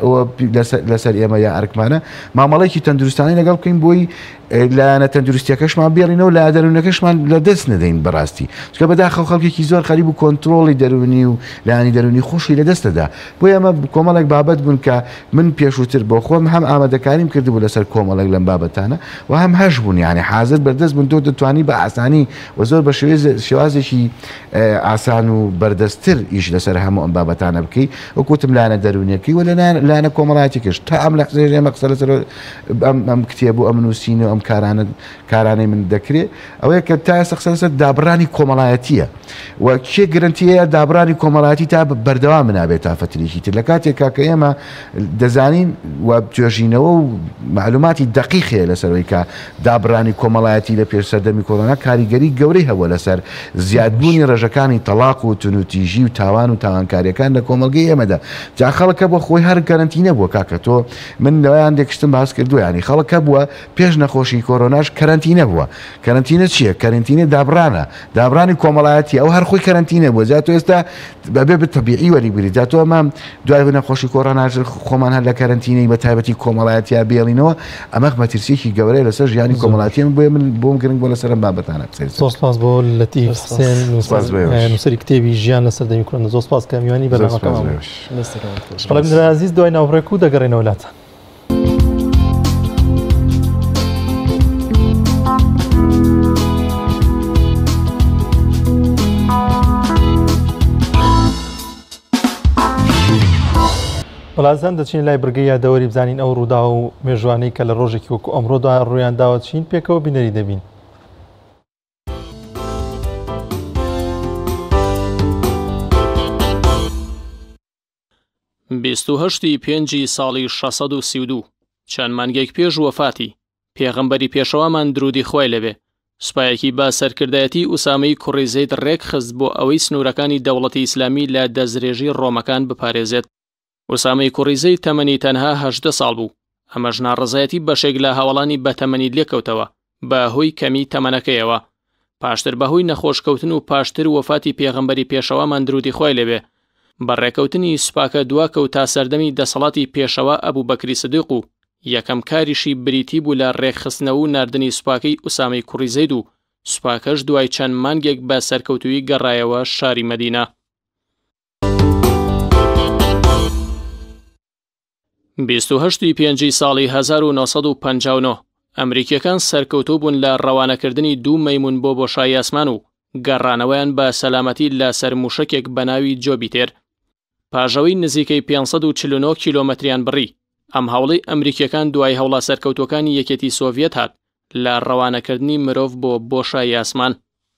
ئەوە لەسەر ئێمە یا ئەرکمانە مامەڵێکی تەندروستانی لەگەڵ بکەین بۆی لایەنە تەندروستیەکەشمان بێڕینەوە لا دەروونەکەشمان لە دەست نەدەین بەڕاستی چکە بەداخەو خەڵکێکی زۆر خەریب و کۆنتترۆڵی دەرونی و لایانی دەرونی خۆشی لە دەستەدا بۆ ئەمە کۆمەڵێک بابەت بوون کە من پێشووتر بۆ خۆم هەم ئامادەکاریم کردبوو لەسەر کۆمەڵێک لەم بابەتانە و هەم هەش بوون یعنی حاضر بەردەست بوون تۆ دەتوانی بە ئاسانی و زۆر بە شێوازێکی ئاسان و بەردەستتر ئیش لەسەر هەموو ئەم بابەتانە بکەی وەکوتم لایەنە دەرونیەکەی و لایەنە کۆمەڵایەتیکەش تا ئەم لەحزەیە ئێمە قسە لەسەر ئەم کتێب و ئەم نووسین و ئەم کارانە کارانەی من دەکرێت ئەوەیە کە تا ئێستا قسە لەسەر دابڕانی کۆمەڵایەتیە و کێ گرنتیەیە دابڕانی کۆمەڵایەتی تا بەردەوام نابێت تا فترێکی تر لە کاتێکا کە ئێمە دەزانین و توێژینەوە و معلوماتی دقیقەیە لەسەرەوەی کە دابڕانی کۆمەڵایەتی لە پێش سەردەمی کۆڕۆنا کاریگەری گەورەی هەبووە لەسەر زیادبوونی ڕێژەکانی تەلاق و تونوتیژی و تاوان و تاوانکاریەکان لە کۆمەلگەی ئێمەدا جا خەڵکە بۆ خۆی هەر گەرنتی نەبووە کاکە تۆ من لەوەیان دێکشتم باس کردووە ینی خەڵکە بووە پێش نەخۆشی کۆرۆناش کەرەنتینە بووە کەرەنتینە چییە کەرەنتینە دابڕانە دابڕانی کۆمەڵایەتی ئەو هەر خۆی کەرەنتینە بووە جا تۆ ئێستا بەبێ بتەبیعی وەریگری جا تۆ ئەمە دوای نەخۆشی کۆڕۆناش خۆمان هەر لە کەرەنتینەی بە تایبەتی کۆمەڵایەتیا بێڵینەوە ئەمە مەترسیێکی گەورەی لەسەر ژیانی کۆمەڵاتیان بۆیە من بۆم گرنگ بۆ لەسەرم بابەتانە زۆر سپاس بۆ لەتیف حسێن نووسەری کتێبی ژیان لە سەردەمی کۆرۆنا زۆر سپاس کە میوانی بەرنامەکەمان بەڵام عزیز دوای ناوڕێک و دەگەڕێنەوە لاتان بەڵازان دەچین لای برگەی یادەوەری بزانین ئەو ڕوودا و مێژوانەی کە لە ڕۆژێکی وەکو ئەمڕۆدا ڕوویان داوە چین پێکەوە بینەری دەبین. بیست و هەشتی پێنجی ساڵی شەسەد و سی و دوو چەند مانگێک پێش وەفاتی پێغەمبەری پێشەوامان درودی خوای لەبێ سوپایەکی با سەرکردایەتی ئوسامەی کوڕی زەید ڕێک خست بۆ ئەوەی سنوورەکانی دەوڵەتی ئیسلامی لە دەستدرێژی ڕۆمەکان بپارێزێت. ئوسامەی کوڕی زەید تەمەنی تەنها هەژدە ساڵ بوو. ئەمەش ناڕەزایەتی بەشێک لە هەوڵانی بەتەمەنی لێکەوتەوە بە هۆی کەمی تەمەنەکەیەوە. پاشتر بەهۆی نەخۆشکەوتن و پاشتر وەفاتی پێغەمبەری پێشەوامان درودی خوای لەبێ بەڕێکەوتنی سوپاکە دواکەوت تا سەردەمی دەسەڵاتی پێشەوە ئەبوو بەکری سدیق و یەکەم کاریشی بریتی بوو لە ڕێکخستنەوە و ناردنی سوپاکەی ئوسامەی کوڕی زەید و سوپاکەش دوای چەند مانگێک بە سەرکەوتووی گەڕایەوە شاری مەدینە. بیست و هەشتی پێنجی ساڵی هەزار و نۆسەد و پەنجا و نۆ ئەمریکیەکان سەرکەوتوو بوون لە ڕەوانەکردنی دوو مەیمون بۆ بۆشایی ئاسمان و گەڕانەوەیان بە سەلامەتی لە سەر موشکێک بە ناوی جۆبیتێر. پاژەوەی نزیکەی پێنجسەد و چل و نۆ کیلۆمەتریان بڕی. ئەم هەوڵی ئەمریکیەکان دوای هەوڵا سەرکەوتوەکانی یەکێتی سۆڤیەت هات لە ڕەوانەکردنی مرۆڤ بۆ بۆشایی ئاسمان.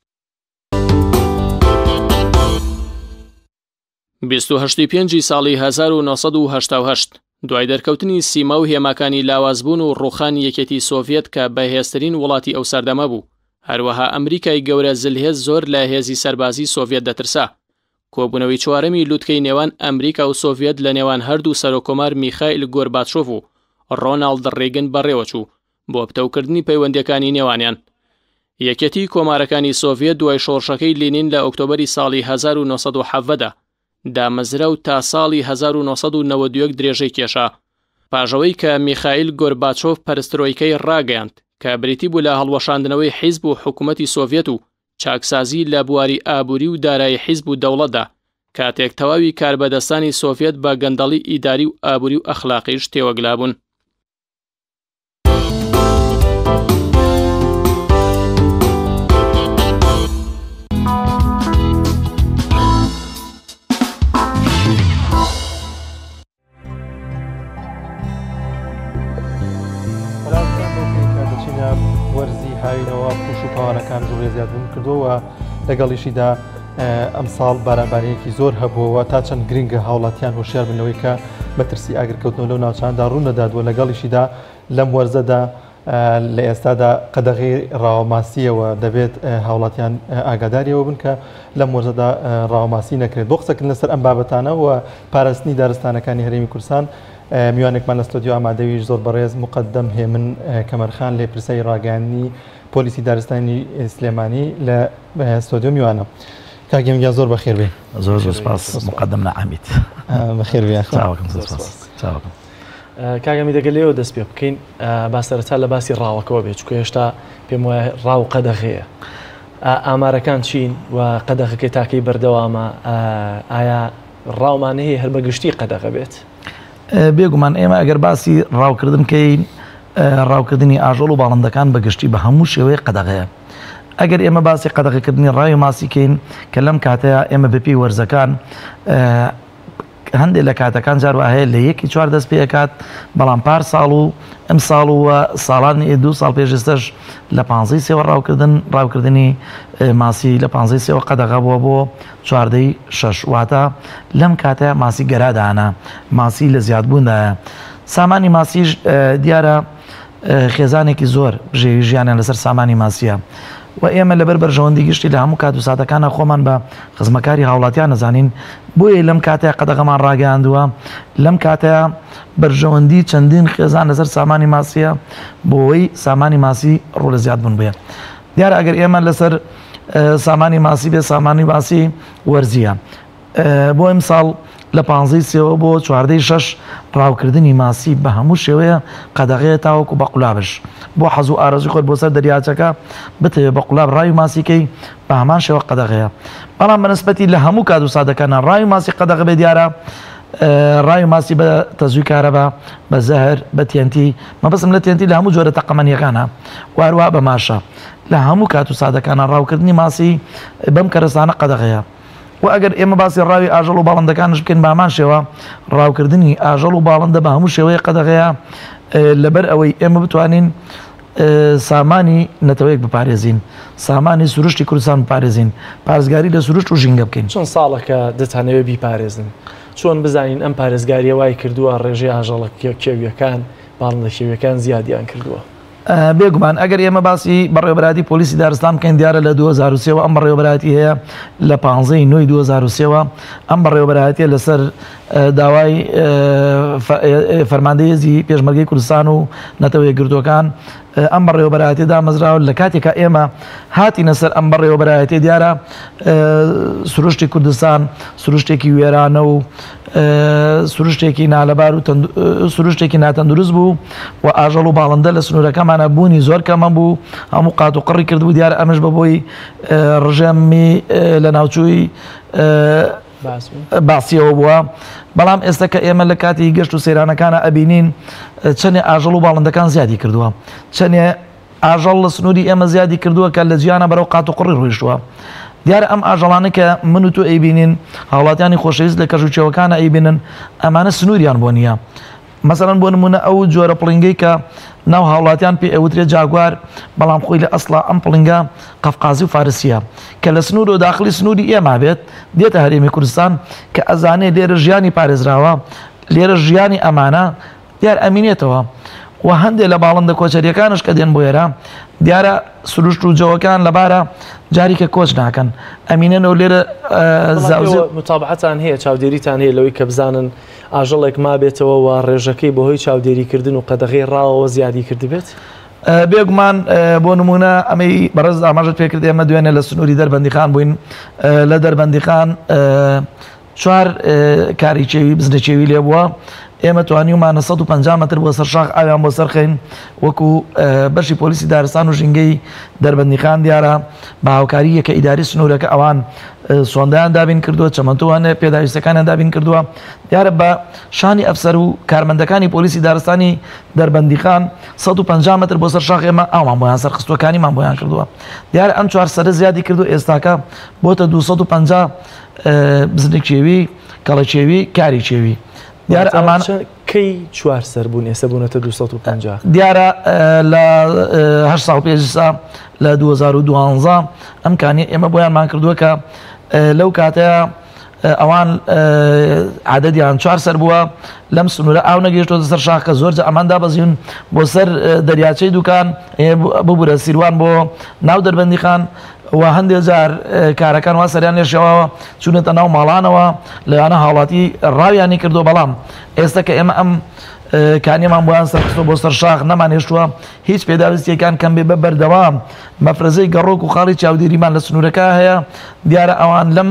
بیست و هەشتی پێنجی ساڵی هەزار و نۆسەد و هەشتا و هەشت دوای دەرکەوتنی سیما و هێماکانی لاوازبوون و ڕوخانی یەکێتی سۆڤیەت کە بەهێزترین وڵاتی ئەو سەردەمە بوو هەروەها ئەمریکای گەورە زلهێز زۆر لە هێزی سەربازی سۆڤیەت دەترسا. کۆبوونەوەی چوارەمی لوتکەی نێوان ئەمریکا و سۆڤیەت لە نێوان هەردوو سەرۆکۆمار میخائیل گۆرباچۆڤ و ڕۆناڵد ڕێگن بەڕێوەچوو بۆ پتەوکردنی پەیوەندیەکانی نێوانیان. یەکێتی کۆمارەکانی سۆڤیەت دوای شۆڕشەکەی لینین لە ئۆکتۆبەری ساڵی هەزار و نۆسەد و حەڤەدا دامەزرا و تا ساڵی هەزار و نۆسەد و نەوەد و یەک درێژەی کێشا. پاژەوەی کە میخائیل گۆرباچۆڤ پەرسترۆیکەی ڕاگەیاند کە بریتی بوو لە هەڵوەشاندنەوەی حیزب و حکوومەتی سۆڤیەت و چاکسازی لە بواری ئابووری و دارایی حیزب و دەوڵەتدا کاتێک تەواوی کاربەدەستانی سۆڤیەت بە گەندەڵی ئیداری و ئابووری و ئەخلاقیش تێوەگلابوون. وەرزی هاوینەوە پوش و پاوانەکان زۆر زیادبوون کردووە لەگەڵیشیدا ئەم ساڵ بارانبارەیەکی زۆر هەبووەوە تا چەند گرنگە هاوڵاتیان هۆشیار بنەوەی کە مەترسی ئاگرکەوتنەوە لەو ناوچاندا ڕوونەدادوە لەگەڵیشیدا لەم وەرزەدا لە ئێستادا قەدەغی ڕاوەماسیەوە دەبێت هاوڵاتیان ئاگاداریەوە بن کە لەم وەرزەدا ڕاوەماسی نەکرێت. بۆ قسەکردن لەسەر ئەم بابەتانە و پاراستنی دارستانەکانی هەرێمی کوردستان میوانێکمان لە ستۆدیۆ ئامادەویش زۆر بەڕێز مقدم هێمن کەمەرخان لێپرسەی ڕاگەیاندنی پۆلیسی دارستانی سلێمانی لە ستۆدیۆ میوانە. کاگەمگیان زۆر بەخێر بێ. زۆر زۆر سپاس مقدم نەعەمیت. بەخێر بێ. چاوەکەم زۆر سپاس. چاوەکەم. کاگەمی دەگەل لێەوە دەست پێ بکەین با سەرەتا لە باسی ڕاوەکەەوە بێت چکە هێشتا پێم وایە ڕاو قەدەغەیە ئامارەکان چین و قەدەغەکەی تاکەی بەردەوامە ئایا ڕاومان هەیە هەر بەگشتی قەدەغە بێت بێگومان ئێمە ئەگەر باسی ڕاوکردن کەین ڕاوکردنی ئاژەڵ و باڵندەکان بەگشتی بە هەموو شێوەیە قەدەغەیە ئەگەر ئێمە باسی قەدەغەکردنی ڕاوی ماسیکەین کە لەم کاتەیە ئێمە بپی وەرزەکان هەندێک لە کاتەکان جاروا هەیە لە یەکی چوار دەست پێکات بەڵام پار ساڵ و ئەم ساڵ و ساڵانی دوو ساڵ پێشستەش لە پانزەی سێوە ڕاوکردن ڕاوکردنی ماسی لە پانزەی سێوە قەدەغە بووە بۆ چواردەی شەش واتە لەم کاتەیە ماسی گەرادانە ماسی لە زیادبووندایە سامانی ماسیش دیارە خێزانێکی زۆر ژێوی ژیانیان لەسەر سامانی ماسیە و ئێمە لەبەر بەرژەوەندی گشتی لە هەموو کات و ساتەکانە خۆمان بە خزمەکاری هاوڵاتیان نەزانین بۆیە لەم کاتەیە قەدەغەمان ڕاگەاندووە لەم کاتەیە بەرژەوەندی چەندین خێزان لەسەر سامانی ماسیە بۆەوەی سامانی ماسی ڕوو لە زیادبوون بێ دیارە ئەگەر ئێمە لەسەر سامانی ماسی بێ سامانی ماسی وەرزیە بۆ ئەم ساڵ لە پانزەی سێوە بۆ چواردەی شەش ڕاوکردنی ماسی بە هەموو شێوەیە قەدەغەیە تاوەکو بە قولابش بۆ حەز و ئارەزوی خۆت بۆ سەر دەریاچەکە بتەوێت بە قولاب ڕاوی ماسیکەی بە هەمان شێوە قەدەغەیە بەڵام بەنسبەتی لە هەموو کات و سادەکانە ڕاوی ماسی قەدەغە بێ دیارە ڕاوی ماسی بە تەزووی کارەبا بە زەهر بە تێنتی مەبەستم لە تێنتی لە هەموو جۆرە تەقەمەنیەکانە وارووا بە ماشە لە هەموو کات و سادەکانە ڕاوکردنی ماسی بەم کەرەسانە قەدەغەیە و ئەگەر ئێمە باسی ڕاوی ئاژەڵ و باڵندەکانش بکەین بامان شێوە ڕاوکردنی ئاژەڵ و باڵندە بە هەموو شێوەیە قەدەغەیە لەبەر ئەوەی ئێمە بتوانین سامانی نەتەوەیەک بپارێزین سامانی سروشتی کوردستان بپارێزین پارێزگاری لە سروشت و ژینگە بکەین چۆن ساڵەکە دەتانەوێت بیپارێزن چۆن بزانین ئەم پارێزگاریە وای کردووە ڕێژەی ئاژەڵە کێویەکان باڵندە کێویەکان زیادیان کردووە بێگومان ئەگەر ئێمە باسی بەڕێوەبەراتی پۆلیسی دارستان بکەین دیارە لە دوو هەزار و سێەوە ئەم بەڕێوەبەراتی هەیە لە پانزەی نۆی دوو هەزار و سێەوە ئەم بەڕێوەبەراتیە لەسەر داوای فەرماندەیەزی پێشمەرگەی کوردستان و نەتەوە یەکگرتووەکان ئەم بەڕێوەبەراتی دامەزراوە لە کاتێکە ئێمە هاتینە سەر ئەم بەڕێوەبەراتی دیارە سروشتی کوردستان سروشتێکی وێرانە و سروشتێکی نالەبار و سروشتێکی ناتەندروست بوو و ئاژەڵ و باڵندە لە سنوورەکەمانە بوونی زۆر کەمە بوو هەموو قات و قڕی کردبوو دیارە ئەمەش بە بۆی ڕژێمی لە ناوچووی باسیەوە بووە بەڵام ئێستا کە ئێمە لە کاتی گەشت و سەیرانەکانە ئەبینین چەندێ ئاژەڵ و باڵندەکان زیادی کردووە چەندێ ئاژەڵ لە سنووری ئێمە زیادی کردووە کە لە جیانە بەرەو قات و قڕی ڕۆیشتووە دیارە ئەم ئاژەڵانە کە من و تۆ ئەیبینین هاوڵاتیانی خۆشەویست لە کەژوچێوەکانە ئەیبینن ئەمانە سنووریان بۆ نییە مەسەڵەن بۆ نمونە ئەو جۆرە پڵنگەی کە ناو هاوڵاتیان پێ ئەوترێت جاگوار بەڵام خۆی لە ئەسڵا ئەم پڵنگە قەفقازی و فارسیە کە لە سنوور و داخلی سنووری ئێمە بێت دێتە هەرێمی کوردستان کە ئەزانێ لێرە ژیانی پارێزراوە لێرە ژیانی ئەمانە دیار ئەمینێتەوە و هەندێک لە باڵندە کۆچەریەکانش کە دێن بۆ ئێرە دیارە سروشت و جەوەکان لەبارە جاریکە کۆچ ناکەن ئەمینێنەوە لێرە متابعەتان هەیە چاودێریتان هەیە لەوەی کە بزانن ئاژەڵێک ما بێتەوە و ڕێژەکەی بەهۆی چاودێریکردن و قەدەغەی ڕاوەوە زیادی کردبێت بێگومان بۆ نمونە ئەمەی بەڕێز ئاماژت پێکرد ئێمە دوێنێ لە سنووری دەربەندیخان بووین لە دەربەندیخان چوار کاریچێوی بزنەچێوی لێ بووە ئێمە توانیمانە سەد و پەنجا مەتر بۆ سەر شاخ ئاویان بۆ سەرخین وەکو بەشی پۆلیسی دارستان و ژینگەی دەربەندیخان دیارە بە هاوکاری یەکە ئیداری سنوورەکە ئەوان سۆندایان دابین کردووە چەمەندوانە پێداویستەکانیان دابین کردووە دیارە بە شانی ئەفسەر و کارمەندەکانی پۆلیسی دارستانی دەربەندیخان سەد و پەنجا مەتر بۆ سەر شاخ ئێمە ئاومان بۆیان سەرخستوەکانیمان بۆیان کردووە دیارە ئەم چوار سەرە زیادی کردو ئێستاکە بۆتە دوو سەد و پەنجا بزنێکچێوی کەڵەچێوی کاری چێوی دیارە ئەمان کەی چوار سەر بوون ئێستا بوونەتە دوو سەد و پەنجا دیارە لە هەشت ساڵ پێشسا لە دوو هەزار و دوانزە ئەم کانی ئێمە بۆیانمان کردووە کە لەو کاتەیە ئەوان عادەدیان چوار سەر بووە لەم سنوورە ئاو نەگەیشتۆ سەر شاخکە زۆرجە ئەمان دابەزیون بۆ سەر دەریاچەی دوکان ببوورە سیروان بۆ ناو دەربەندیخان و هەندێک جار کارەکان وا سەریان لێشەوە چوونێتە ناو ماڵانەوە لەیانە هاوڵاتی ڕاویانی کردو بەڵام ئێستا کە ئێمە ئەم کانیەمان بۆیان سەرخستۆ بۆ سەر شاخ نەمان هێشتووە هیچ پێداویستیەکان کەم بێ بە بەردەوام مەفرەزەی گەڕۆک و خاڵی چاودێریمان لە سنوورەکە هەیە دیارە ئەوان لەم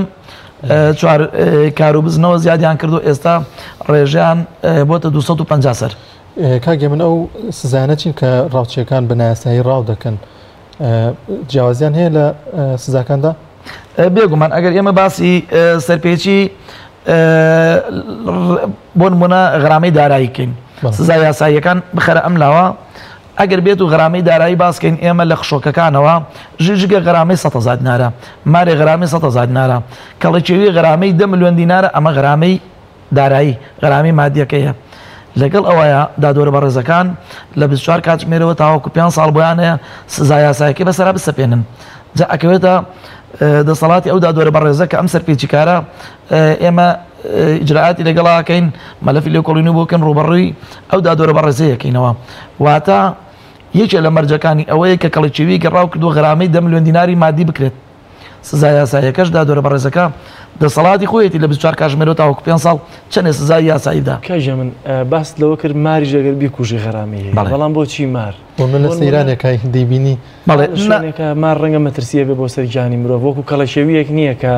چوار کار و بزنەوە زیادیان کردو ئێستا ڕێژیان بۆتە دوو سەد و پەنجا سەر کاگە من ئەو سزانە چین کە ڕاوچیەکان بە نایاسایی ڕاو دەکەن جیاوازیان هەیە لە سزاکاندا؟ بێگومان ئەگەر ئێمە باسی سەرپێچی بۆ نمونە غرامەی داراییکەین سزای یاساییەکان بخەرە ئەم لاوە ئەگەر بێت و غرامەی دارایی باسکەین ئێمە لە خشۆکەکانەوە ژژگە غرامەی سەد هەزار دینارە مارێ غرامەی سەد هەزار دینارە کەڵەکێوی غرامەی دە ملیۆن دینارە ئەمە غرامەی دارایی غرامی مادیەکەیە لەگەڵ ئەوەیە دادوەرە بەڕێزەکان لە بیست و چوار کاتژمێرەوە تاوەکو پێنج ساڵ بۆیانەیە سزای یاساییەکەی بەسەرا بسەپێنن جا ئەکەوێتە دەسەڵاتی ئەو دادوەرە بەڕێزە کە ئەم سەرپێچی کارە ئێمە ئیجراعاتی لەگەڵاکەین مەلەفی لێکۆڵینی بۆکەن ڕوبەڕووی ئەو دادوەرە بەڕێزەیەکەینەوە واتە یەکێ لە مەرجەکانی ئەوەیە کە کەڵەکێوی کە ڕاو کردووە غرامەی دە ملیۆن دیناری مادی بکرێت سزای یاساییەکەش دادوەرە بەڕێزەکە دەسەڵاتی خۆیەتی لە بیست و چوار کاتژمێرەوە تاوەکو پێنج ساڵ چەندێ سزای یاساییدا کاژە من باس لەوە کرد ماری ژەگەر بیکوژی غەرامەیە بەڵام بۆچی مار من لە سەیرانێکای دەیبینی بەڵێ مار ڕەنگە مەترسیە بێ بۆ سەرجانی مرۆڤ وەکو کەڵەشێویەک نییە کە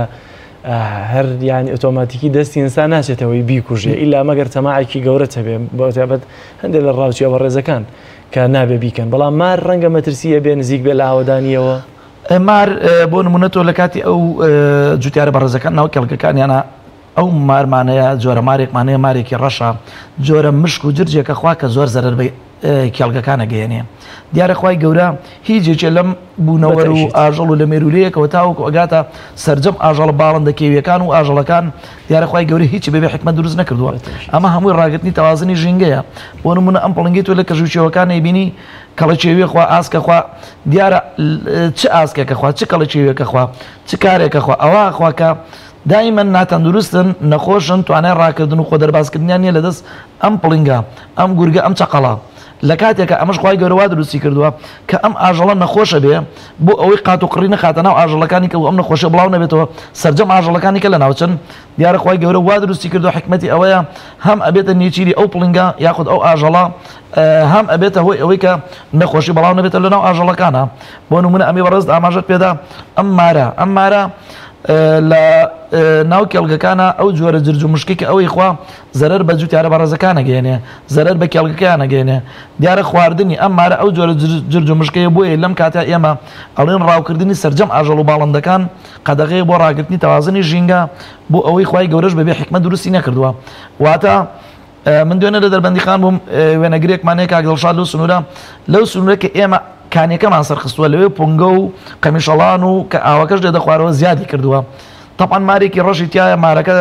هەر یانی ئۆتۆماتیکی دەستی ئینسان ناچێتەوەی بیکوژێ ئیلا مەگەر تەماعێکی گەورە هەبێ بۆ تایبەت هەندێک لە ڕاوچیە بەڕێزەکان کە نابێ بیکەن بەڵام مار ڕەنگە مەترسیە بێ نزیک بێ لە ئاوەدانیەوە مار بۆ نمونە تۆ لە کاتی ئەو جوتیارە بەڕێزەکان ناو کێڵگەکانیانە ئەو مارمانەیە جۆرە مارێکمانەیە مارێکی ڕەشە جۆرە مشک و جرجێکە خوا کە زۆر زەرەر بە کێڵگەکانە گەیەنێ دیارە خوای گەورە هیچێکێ لەم بوونەوەر و ئاژەڵ و لە مێرولەیەکەوە تاوەکو ئەگاتە سەرجەم ئاژەڵ باڵندە کێویەکان و ئاژەڵەکان دیارە خوای گەورە هیچی بەبێ حکمت دروست نەکردووە ئەمە هەمووی ڕاگرتنی تەوازنی ژینگەیە بۆ نمونە ئەم پڵنگی تۆ لە کەژوچێوەکانی بینی کەڵەچێویە خوا ئاسکە خوا دیارە چ ئاسکێکە خوا چ کەڵەچێویەکە خوا چ کارێکە خوا ئەوە خواکە دائما ناتەندروستن نەخۆشن توانای ڕاکردن و خۆ دەرباسکردنیان نیە لەدەست ئەم پڵنگە ئەم گورگە ئەم چقەڵە لە کاتێکە ئەمەش خوای گەورەوا دروستی کردووە کە ئەم ئاژەڵە نەخۆشە بێ بۆ ئەوەی قات و قڕی نەخاتە ناو ئاژەڵەکانی کە ئەم نەخۆشە بڵاو نەبێتەوە سەرجەم ئاژەڵەکانی کە لە ناوچن دیارە خوای گەورە وا دروستی کردووە حکمەتی ئەوەیە هەم ئەبێتە نێچیری ئەو پڵنگە یاخود ئەو ئاژەڵە هەم ئەبێتە هۆی ئەوەی کە نەخۆشی بەڵاو نەبێتە لە ناو ئاژەڵەکانە بۆ نمونە ئەمی بەڕێز ئاماژەت پێدا ئەم مارە ئەم مارە لە ناو کێڵگەکانە ئەو جۆرە جرج و مشکی کە ئەوەی خوا زەرەر بە جوتیارە بەڕێزەکانە گەێنێ زەرەر بە کێڵگەکەیانە گەێنێ دیارە خواردنی ئەم مارە ئەو جۆرە جرج و مشکەیە بۆیە لەم کاتە ئێمە ئەڵێن ڕاوکردنی سەرجەم ئاژەڵ و باڵندەکان قەدەغەیە بۆ ڕاگرتنی تەوازنی ژینگە بۆ ئەوەی خوای گەورەش بەبێ حکمت دروستی نەکردووە واتە من دوێنێ لە دەربەندیخان بووم وێنەگرێکمانەیە کاک دڵشاد لەو سنوورە لەو سنوورە کە ئێمە کانیەکەمان سەرخستووە لەوێ پۆنگە و قەمیشەڵان و کە ئاوەکەش لێ دەخوارەوە زیادی کردووە تەپان مارێکی ڕەشی تایە مارەکە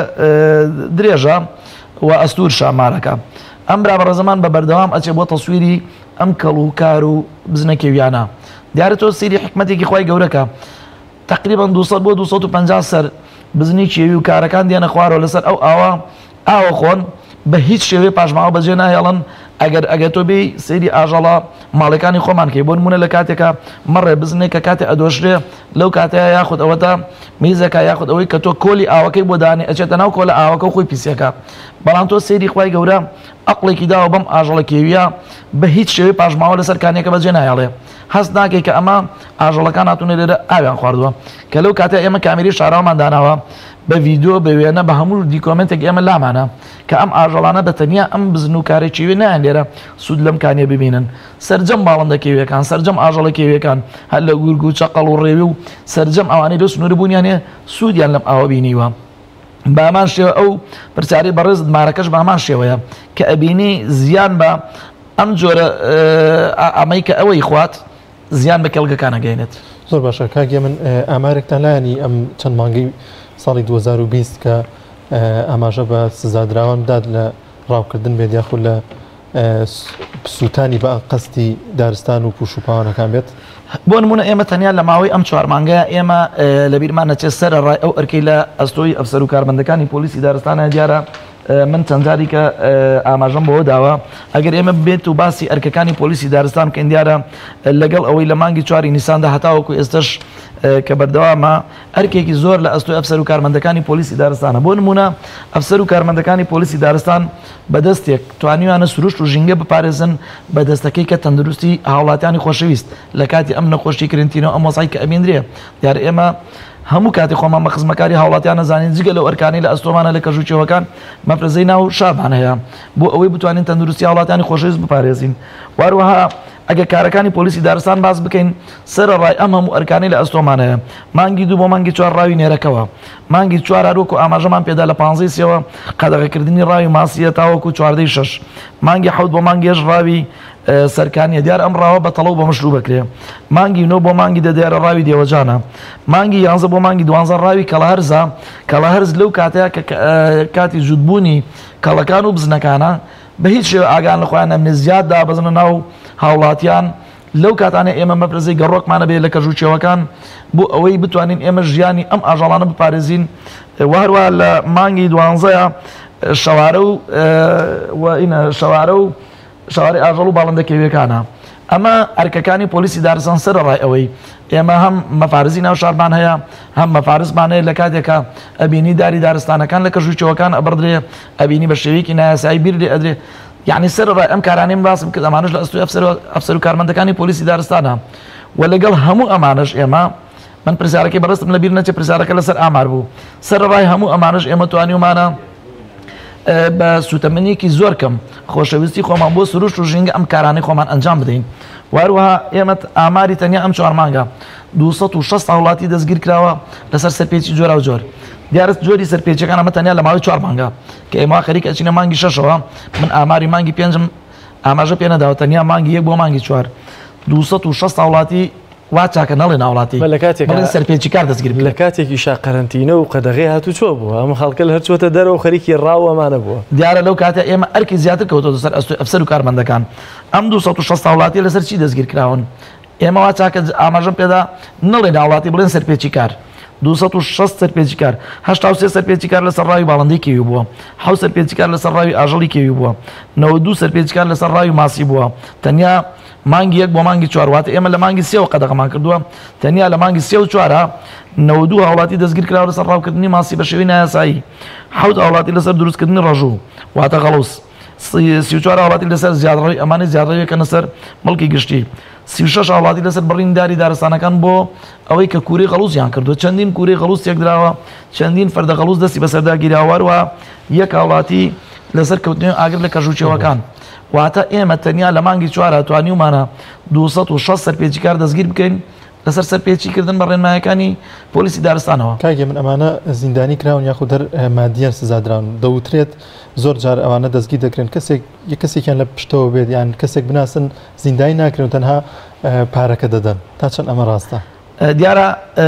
درێژە و ئەستورشە مارەکە ئەم برا بەڕێزەمان بە بەردەوام ئەچێ بۆ تەسویری ئەم کەڵ و کار و بزنەکێویانە دیارە تۆ سەیری حکمەتێکی خوای گەورەکە تقریبا دووسەد بۆ دووسەد و پەنجا سەر بزنی کێوی و کارەکان دیانە خوارەوە لەسەر ئەو ئاوە ئاوە خۆن بە هیچ شێوەیە پاشماوە بەجێ ناهێڵن ئەگەر ئەگەر تۆ بێ سەیری ئاژەڵە ماڵەکانی خۆمان کەی بۆ نمونە لە کاتێکە مەڕێ بزنێک کە کاتێ ئەدۆشرێ لەو کاتەیە یاخود ئەوەتە میزەکە یاخود ئەوەی کە تۆ کۆلی ئاوەکەی بۆ دانێ ئەچێتە ناو کۆلە ئاوەکە و خۆی پیسەکە بەڵام تۆ سەیری خوای گەورە عەقڵێکی داوە بەم ئاژەڵە کێویە بە هیچ شێوەیە پاشماوە لەسەر کانێکە بەجێ ناهێڵێ هەست ناکەی کە ئەمە ئاژەڵەکان هاتوونە لێرە ئاویان خواردووە کە لەو کاتە ئێمە کامێری شاراومان داناوە بە ڤیدیۆ بە وێنە بە هەموو دیکۆمنتێک ئێمە لامانە کە ئەم ئاژەڵانە بەتەنیا ئەم بزن و کارێک چێوێ نیان لێرە سوود لەم کانیە ببینن سەرجەم باڵندە کێویەکان سەرجەم ئاژەڵە کێویەکان هەر لە گورگ و چەقەڵ و ڕێوی و سەرجەم ئەوانەی لە سنوورە بوونیانێ سوودیان لەم ئاوە بینیوە بامان شێوە ئەو پرسیاری بەڕێز مارەکەش بامان شێوەیە کە ئەبینی زیان بە ئەم جۆرە ئەمەی کە ئەوەی خوات زیان بە کێڵگەکانە گەێنێت زۆر باشە کاگێ من ئامارێکتان لایەنی ئەم چەند مانگەی ساڵی دوو هەزار و بیست کە ئاماژە بە سزادراوان داد لە ڕاوکردن بێت یاخود لە سووتانی بە قەستی دارستان و پوش و پاوانەکان بێت بۆ نمونە ئێمە تەنیا لە ماوەی ئەم چوار مانگەیە ئێمە لە بیرمان نەچێت سەر ڕای ئەو ئەرکەی لە ئەستۆی ئەفسەر و کارمەندەکانی پۆلیسی دارستانە دیارە من چەند جاری کە ئاماژەم بەوە داوە ئەگەر ئێمە بێت و باسی ئەرکەکانی پۆلیسی دارستان بکەین دیارە لەگەڵ ئەوەی لە مانگی چواری نیساندا هەتاوەکو ئێستش کە بەردەوامە ئەرکێکی زۆر لە ئەستۆی ئەفسەر و کارمەندەکانی پۆلیسی دارستانە بۆ نمونە ئەفسەر و کارمەندەکانی پۆلیسی دارستان بەدەستێک توانیوانە سروشت و ژینگە بپارێزن بە دەستەکەی کە تەندروستی هاوڵاتیانی خۆشەویست لە کاتی ئەم نەخۆشی کرنتینەوە ئەم وەسای کە ئەبیندرێ دیارە ئێمە هەموو کاتی خۆمان بە خزمەکاری هاوڵاتیان نەزانین جگە لەو ئەرکانی لە ئەستۆمانە لە کەژوچەوەکان مەفرەزەی ناو شابان هەیە بۆ ئەوەی بتوانین تەندروستی هاوڵاتیانی خۆشەویست بپارێزین. واروەها ئەگە کارەکانی پۆلیسی دارستان باز بکەین سەرڕای ئەم هەموو ئەرکانی لە ئەستۆمانەیە مانگی دوو بۆ مانگی چوار ڕاوی نێرەکەوە مانگی چوار هەروەکو ئاماژەمان پێدا لە پانزەی سێوە قەدەغەکردنی ڕاوی ماسیە تاوەکو چواردەی شەش مانگی حەوت بۆ مانگی هێژ ڕاوی سەرکانیە دیار ئەم ڕاوە بە تەڵەو بە مشروع بکرێ مانگی نۆ بۆ مانگی دە دیارە ڕاوی دێوەجانە مانگی یانزە بۆ مانگی دوانزە ڕاوی کەڵەهەرزە کەڵەهەرز لەو کاتەیە کە کاتی جوودبوونی کەڵەکان و بزنەکانە بە هیچ شێوە ئاگان لە خۆیان نەبنێ زیاد دابەزنە ناو هاوڵاتیان لەو کاتانە ئێمە مەفرەزەی گەڕۆکمانە بێت لە کەژوچێوەکان بۆ ئەوەی بتوانین ئێمە ژیانی ئەم ئاژەڵانە بپارێزین وهروە لە مانگی دوانزەیە شەوارە و شەوارە و شەواری ئاژەڵ و باڵندەکەویەکانە ئەمە ئەرکەکانی پۆلیسی دارستان سەرڕای ئەوەی ئێمە هەم مەفارزی ناو شارمان هەیە هەم مەفارزمان هەیە لە کاتێکە ئەبینی داری دارستانەکان لە کەژوچەوەکان ئەبڕدرێ ئەبینی بە شێوەیەکی نایاسایی بیر لێ ئەدرێ یعنی سەرڕای ئەم کارانەی باسم کرد ئەمانش لە ئەستۆی ئەفسەر و کارمەندەکانی پۆلیسی دارستانە و لەگەڵ هەموو ئەمانش ئێمە من پرسیارەکەی بەڕستم لە بیر نەچێت پرسیارەکە لەسەر ئامار بوو سەرڕای هەموو ئەمانش ئێمە توانیومانە بە سوتەمەنیەکی زۆر کەم خۆشەویستی خۆمان بۆ سروش و ژینگە ئەم کارانەی خۆمان ئەنجام بدەین واروها ئێمە ئاماری تەنیا ئەم چوار مانگە دووسەد و شەست هاوڵاتی دەستگیر کراوە لەسەر سەرپێکی جۆرا و جۆر دیارە جۆری سەرپێچەکان ئەمە تەنیا لە ماوەی چوار مانگە کە ئێمە خەریک ئەچینە مانگی شەشەوە من ئاماری مانگی پێنجم ئاماژە پێ نەداوە تەنیا مانگی یەک بۆ مانگی چوار دووسەد و شەست هاوڵاتی وا چاکە نەڵێن هاوڵاتی سەرپێکی کار دەستگیر لە کاتێکی شاقەرنتینە و قەدەغی هاتوو چۆ بووە ئەم خەڵکە لە هەر چۆتە دەرەوە خەریکی ڕاوەمانە بووە دیارە لەو کاتە ئێمە ئەرکی زیاتر کەوتۆ سەر ئەفسەر و کارمەندەکان ئەم دووسەد و شەست هاوڵاتی لەسەر چی دەستگیر کراون ئێمە وا چاکە ئاماژەم پێدا نەڵێن هاوڵاتی بڵێن سەرپێکی کار دووسەد و شەست سەرپێکی کار هەشتا و سێ سەرپێکی کار لەسەر ڕاوی باڵندەی کێوی بووە حەوت سەرپێکی کار لەسەر ڕاوی ئاژەڵی کێوی بووە نەوە دوو سەرپێکی کار لەسەر ڕاوی ماسی بووە تەنیا مانگی یەک بۆ مانگی چوار واتە ئێمە لە مانگی سێوە قەدەغەمان کردووە تەنیا لە مانگی سێ و چوارە نەوە دوو هاوڵاتی دەستگیر کراوە لەسەر ڕاوکردنی ماسی بە شێوەی نایاسایی حەوت هاوڵاتی لەسەر دروستکردنی ڕەژوو واتە غەڵوس سی و چوار هاوڵاتی لەسەر زیادڕەوی ئەمانەی زیادڕەویەکەنە سەر مڵکی گشتی سی و شەش هاوڵاتی لەسەر بڕینداری دارستانەکان بۆ ئەوەی کە کووری غەڵوزیان کردو چەندین کووری غەڵوز تێکدراوە چەندین فەردە غەڵوز دەستی بەسەردا گیراوەروە یەک هاوڵاتی لەسەر کەوتنی ئاگر لە کەژوچێوەکان واتە ئێمە تەنیا لە مانگی چوارە توانیومانە دووسەد و شەست سەرپێکی کار دەستگیر بکەین لەسەر سەرپێچیکردن بە ڕێنمایەکانی پۆلیسی دارستانەوە کاگە من ئەمانە زیندانی کراون یاخود دەر مادیان سزادراون دەوترێت زۆر جار ئەوانە دەستگیر دەکرێن کەسێک یەکەسێکیان لە پشتەوە بێت یان کەسێک بناسن زیندانی ناکرێن تەنها پارەکە دەدەن تا چەند ئەمە ڕاستە دیارە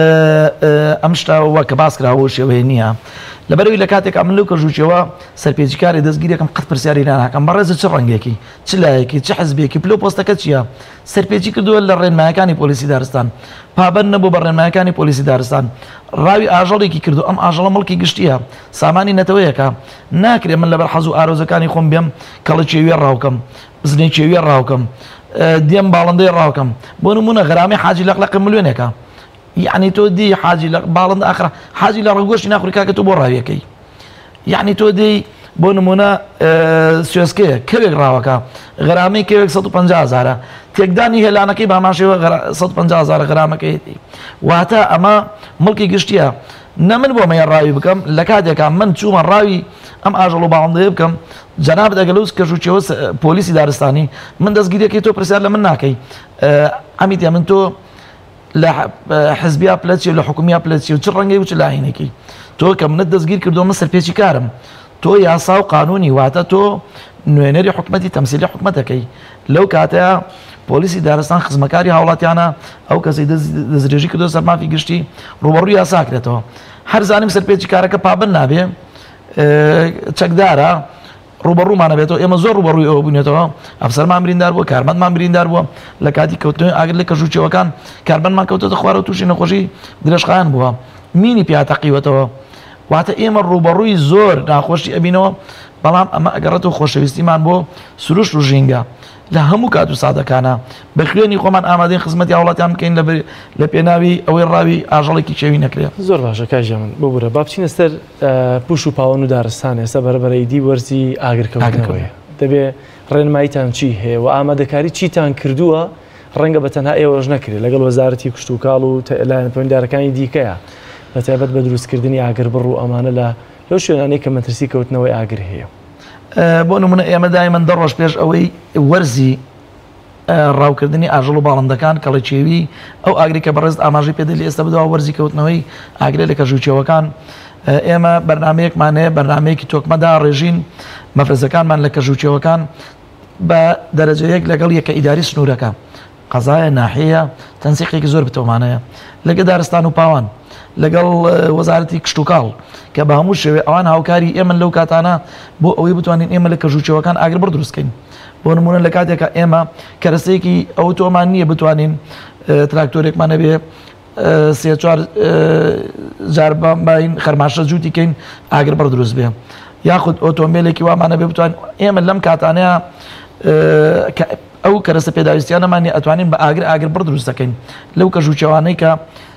ئەم شتاوە کە باس کراوە شێوەیە نییە لەبەرەوەی لە کاتێک ئەم لەو کەژوچەوە سەرپێچیکاری دەستگیرەکەم قەت پرسیاری ناکەم بەڕێزە چ ڕەنگێکی چ لایەکی چه حەزبێکی پلۆ پۆستەکە چییە سەرپێچی کردووە لە ڕێنمایەکانی پۆلیسی دارستان پابەر نەبوو بە ڕێنمایەکانی پۆلیسی دارستان ڕاوی ئاژەڵێکی کردو ئەم ئاژەڵە مڵکی گشتیە سامانی نەتەوەیەکە ناکرێت من لەبەر حەز و ئارۆزەکانی خۆم بێم کەڵە چێویە ڕاوکەم بزنەی چێویە ڕاوکەم دێم باڵندەی ڕاوکەم بۆ نمونە غەرامی حاجی لەقلەق ملیۆنێکە یعنی تۆ دی حاجی لە باڵند ئاخر حاجی لە ڕگۆشتی ناخوری کاکە تۆ بۆ ڕاویەکەی یعنی تۆ دی بۆ نمونە سوێسکەیە کەوێک ڕاوەکە غەرامی کەوێک سەد و پەنجا هەزارە تێکدانی هێلانەکەی باماشەوە سەد و پەنجا هەزار غەرامەکەیەتی واتە ئەمە مڵکی گشتیە نە من بۆ مەیە ڕاوی بکەم لە کاتێکە من چوومە ڕاوی ئەم ئاژەڵ و باڵندەیە بکەم جەناب دەگەلوس کەژوچێوە پۆلیسی دارستانی من دەستگیرەکەی تۆ پرسیار لە من ناکەی ئەمیتیا من تۆ لە حزبیا پلەچی و لە حکومیا پلەچی و چ ڕەنگەی و چ لاهینێکی تۆ کە منت دەستگیر کردو من سەرپێکی کارم تۆ یاسا و قانونی واتە تۆ نوێنەری حکومەتی تەمسیلی حکومەتەکەی لەو کاتەیە پۆلیسی دارستان خزمەکاری هاوڵاتیانە ئەو کەسی دەستدرێژی کردو سەر مافی گشتی ڕوبەڕووی یاساکرێتەوە هەر زانیم سەرپێکی کارەکە پابند نابێ چەکدارە ڕوبەڕوومانە بێتەوە ئێمە زۆر ڕوبەڕووی ئەوە بوونێتەوە ئەفسەرمان بریندار بووە کارمەندمان بریندار بووە لە کاتی کەوتنەوەی ئاگر لە کەژوچێوەکان کارمەندمان کەوتۆتە خوارەوە تووشی نەخۆشی درێژخایان بووە مینی پیاتەقیوەتەوە واتە ئێمە ڕوبەڕووی زۆر ناخۆشی ئەبینەوە بەڵام ئەمە ئەگەڕێتەوە خۆشەویستیمان بۆ سروش و ژینگە لە هەموو کات و سادەکانە بە خوێنی خۆمان ئامادەین خزمەتی هاوڵاتیان بکەین لە پێناوی ئەوەی ڕاوی ئاژەڵێکی چێوی نەکرێت زۆر باشە کاژە من بۆ بورە با بچینە سەر پوش و پاوەن و دارستان ئێستا بەرەبەرەیدی وەرزی ئاگرکەوتنەوەیە دەبێ ڕێنماییتان چی هەیە و ئامادەکاری چیتان کردووە ڕەنگە بە تەنها ئێوەش نەکرێت لەگەڵ وەزارەتی کشت و کاڵ و لایەن پەیوەندیدارەکانی دیکەیە بە تایبەت بە دروستکردنی ئاگر بڕ و ئەمانە لە لەو شوێنانەی کە مەترسی کەوتنەوەی ئاگر هەیە. بۆ نمونە ئێمە دایمەن دە ڕۆژ پێش ئەوەی وەرزی ڕاوکردنی ئاژەڵ و باڵندەکان کەڵەچێوی ئەو ئاگری کە بەڕێز ئاماژەی پێدە لە ئێستا بدەوە وەرزی کەوتنەوەی ئاگرێ لە کەژوچێوەکان ئێمە بەرنمەیەکمان هەیە بەرنمەیەکی تۆکمەدا ڕێژین مەفرزەکانمان لە کەژوچێوەکان بە دەرەجەیەک لەگەڵ یەکە ئیداری سنوورەکە قەزایە ناحەیە تەنسیقێکی زۆر بتەومانەیە لەگە دارستان و پاوان لەگەڵ وەزارەتی کشت و کاڵ کە بە هەموو شێوێ ئەوان هاوکاری ئێمە لەو کاتانە بۆ ئەوەی بتوانین ئێمە لە کەژوچێوەکان ئاگر بڕ دروستکەین. بۆ نمونە لە کاتێکە ئێمە کەرەستەیەکی ئەو تۆمان نییە بتوانین تراکتۆرێکمانە بێ سێ چوار جار باین خەرماشە جووتیکەین ئاگر بڕ دروست بێ یاخود ئۆتۆمبیلێکی وامانە بێ بتوان ئێمە لەم کاتانەیە ئەو کەرەستە پێداویستیانەمانی ئەتوانین بە ئاگر ئاگر بڕ دروست دەکەین لەو کەژوچێوانەی کە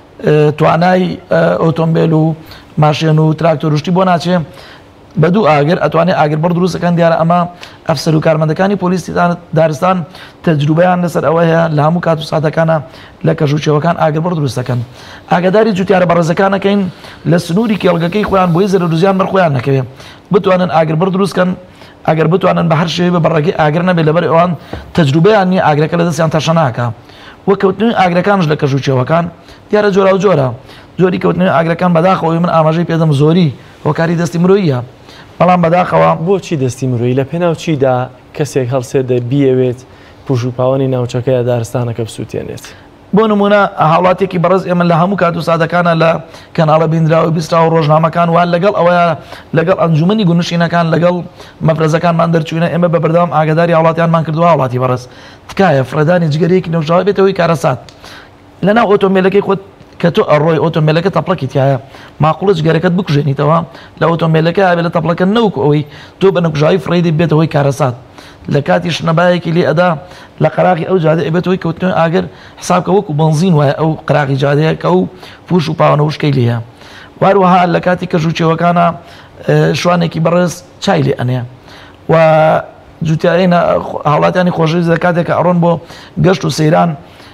توانای ئۆتۆمبیل و ماشێن و تراکتۆر وشتی بۆ ناچێ بە دوو ئاگر ئەتوانێت ئاگر بڕ دروستەکەن دیارە ئەمە ئەفسەر و کارمەندەکانی پۆلیسی دارستان تەجروبەیان لەسەر ئەوە هەیە لە هەموو کات و ساتەکانە لە کەژوچێوەکان ئاگر بڕ دروستەکەن. ئاگاداری جوتیارە بەڕێزەکانەکەین لە سنووری کێڵگەکەی خۆیان بۆی زەرە دۆزیان بەرخۆیان نەکەوێ بتوانن ئاگر بڕ دروستکەن ئەگەر بتوانن بە هەر شێوێ بە بەڕێگەی ئاگر نەبێت لەبەر ئەوان تەجروبەیان نیە ئاگرەکە لە دەستیان تەشە ناکە. وە کەوتنی ئاگرەکانش لە کەژوچێوەکان دیارە جۆرا و جۆرە زۆری کەوتنی ئاگرەکان بەداخەوەی من ئاماژەی پێدەم زۆری هۆکاری دەستی مرۆیە بەڵام بەداخەوە بۆچی دەستی مرۆیی لە پێناو چیدا کەسێک هەڵسێدە بیەوێت پوشوپاوانی ناوچەکەی دارستانەکە بسووتێنێت. بۆ نمونە هاوڵاتێکی بەڕێز ئێمە لە هەموو کات و سادەکانە لە کەناڵە بینراوە بیسترا و ڕۆژنامەکان وان لەگەڵ ئەوەیە لەگەڵ ئەنجومەنی گونوشینەکان لەگەڵ مەفرەزەکانمان دەرچوینە ئێمە بە بەردەوام ئاگاداری هاوڵاتیانمان کردووە هاوڵاتی بەڕێز تکایە فرەدانی جگەرەیەکی نەوژاوە بێتەوەی کارەسات لەناو ئۆتۆمبیلەکەی خۆت کە تۆ ئەڕۆی ئۆتۆمبیلەکە تەپڵەکی تایە ماقوڵە جگەرەکەت بکوژێنیتەوە لە ئۆتۆمبیلەکە ئابێ لە تەپڵەکە نەوەکو ئەوەی تۆ بە نەکوژایی فڕێدی بێتەوەی کارەسات لە کاتی شنەبایەکی لێ ئەدا لە قەراغی ئەو جادە ئەبێتەوەی کەوتنەوەی ئاگر حسابکە وەکو بنزین وایە ئەو قەراغی جادەیە کە ئەو پوش و پاوانە وشکەی لێە واروەها لە کاتی کەژوچێوەکانە شوانێکی بەڕێز چای لێ ئەنێ و جوتیارینە هاوڵاتیانی خۆشەویست لە کاتێکە ئەڕۆن بۆ گەشت و سەیران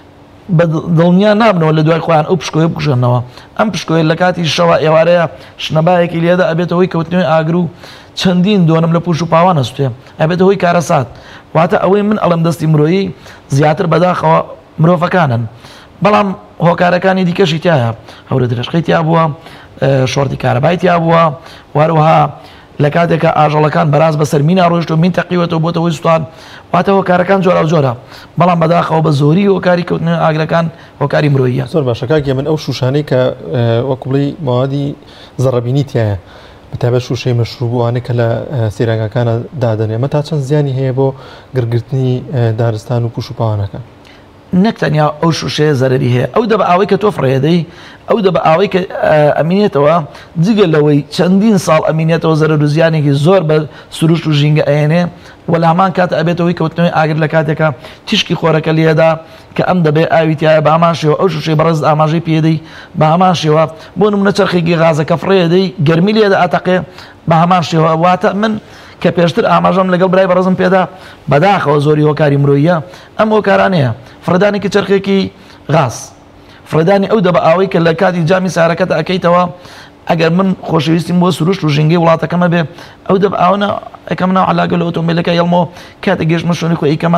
بە دڵنیا نابنەوە لە دوای خۆیان ئەو پشکۆیە بکوژێنەوە ئەم پشکۆیە لە کاتی شەوە ئێوارەیە شنەبایەکی لێدا ئەبێتەوەی کەوتنەوەی ئاگر و چەندین دۆنم لە پوش و پاوان ئەستێ ئەبێتەوەی کارەسات واتە ئەوەی من ئەڵم دەستی مرۆیی زیاتر بەداخەوە مرۆڤەکانن بەڵام هۆکارەکانی دیکەشی تایە هەورە درێژخەی تیا بووە شۆرتی کارەبای تیا بووە واروها لە کاتێکە ئاژەڵەکان بەراز بەسەر مینا ڕۆیشت و من تەقیوەتەوە بۆتەوەی سوستان واتە هۆکارەکان جۆرا و جۆرە بەڵام بەداخەوە بە زۆری هۆکاری کەوتنەوەی ئاگرەکان هۆکاری مرۆییە. زۆر باشە کاکێ من ئەو شوشانەی کە وەکوڵی ماوادی زەڕەبینی تایە بەتابەت شوشەی مەشروبووانە کە لە سێراگاکانە دادەنێ ئەمە تا چەند زیانی هەیە بۆ گرگرتنی دارستان و پوش و پاوانەکە نەک تەنیا ئەو شوشەیە زەرەری هەیە ئەو دە بە ئاوەی کە تۆ فڕێدەی ئەو دە بە ئاوەی کە ئەمینێتەوە جگە لەوەی چەندین ساڵ ئەمینێتەوە زەرەر و زیانێکی زۆر بە سروشت و ژینگە ئەێنێ و لە هەمان کاتە ئەبێتەوەی کەوتنەوەی ئاگر لە کاتێکە تیشکی خۆرەکە لێدا کە ئەم دەبێ ئاوی تایە بە هەمان شێوە ئەو شوشەی بەڕێز ئاماژەی پێدەی بە هەمان شێوە بۆ نمونە چرخێکی غازەکە فڕێدەی گەرمی لێدا ئاتەقێ بە هەمان شێوە واتە من کە پێشتر ئاماژەم لەگەڵ برای بەڕێزم پێدا بەداخەوە زۆری هۆکاری مرۆییە ئەم هۆکارانەیە فرەدانێکی چرخێکی غاز فرەدانی ئەو دە بە ئاوەی کە لە کاتی جامی سارەکەتە ئەەکەیتەوە ئەگەر من خۆشەویستیم بۆ سروشت و ژینگەی وڵاتەکەمە بێ ئەو دە بە ئاونە ئەەکەم ناو علاگە لە ئۆتۆمبیلەکە یڵمەوە کاتە گەشتمە شوێنی خۆ ئیکەمە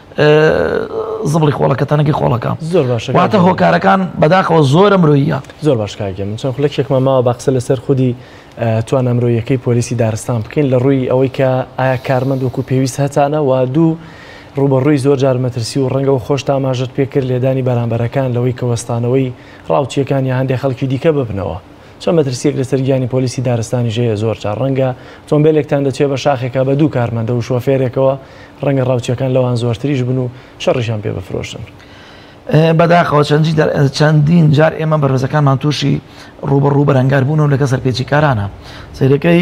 زبڵی خۆڵەکە تەنەکی خۆڵەکە زۆر باشە واتە هۆکارەکان بەداخەوە زۆرە مرۆییە زۆر باش کاگە من چەند خولەکێکمە ماوە باقسە لەسەر خودی توانە مرۆیەکەی پۆلیسی دارستان بکەین لە ڕووی ئەوەی کە ئایا کارمەند وەکو پێویست هەتانە و دوو ڕوبەڕووی زۆر جار مەترسی و ڕەنگە و خۆش ئاماژت پێکرد لێدانی بەرامبەرەکان لەوەی کەوەستانەوەی ڕاوچیەکانی هەندێک خەڵکی دیکە ببنەوە چۆن مەترسیەک لەسەر گیانی پۆلیسی دارستانی ژەیە زۆر جار ڕەنگە ئۆتۆمبیلێکتان دەچێت بە شاخێکە بە دوو کارمەندە و شۆفێرێکەوە ڕەنگە ڕاوچیەکان لەوان زۆرتریش بن و شەڕیشان پێ بفرۆشن. بەداخەوە چەندین جار ئێمە بەڕێزەکانمان تووشی ڕوبەڕوو بەرەنگاربوون و لەگە سەرپێچی کارانە سیرەکەی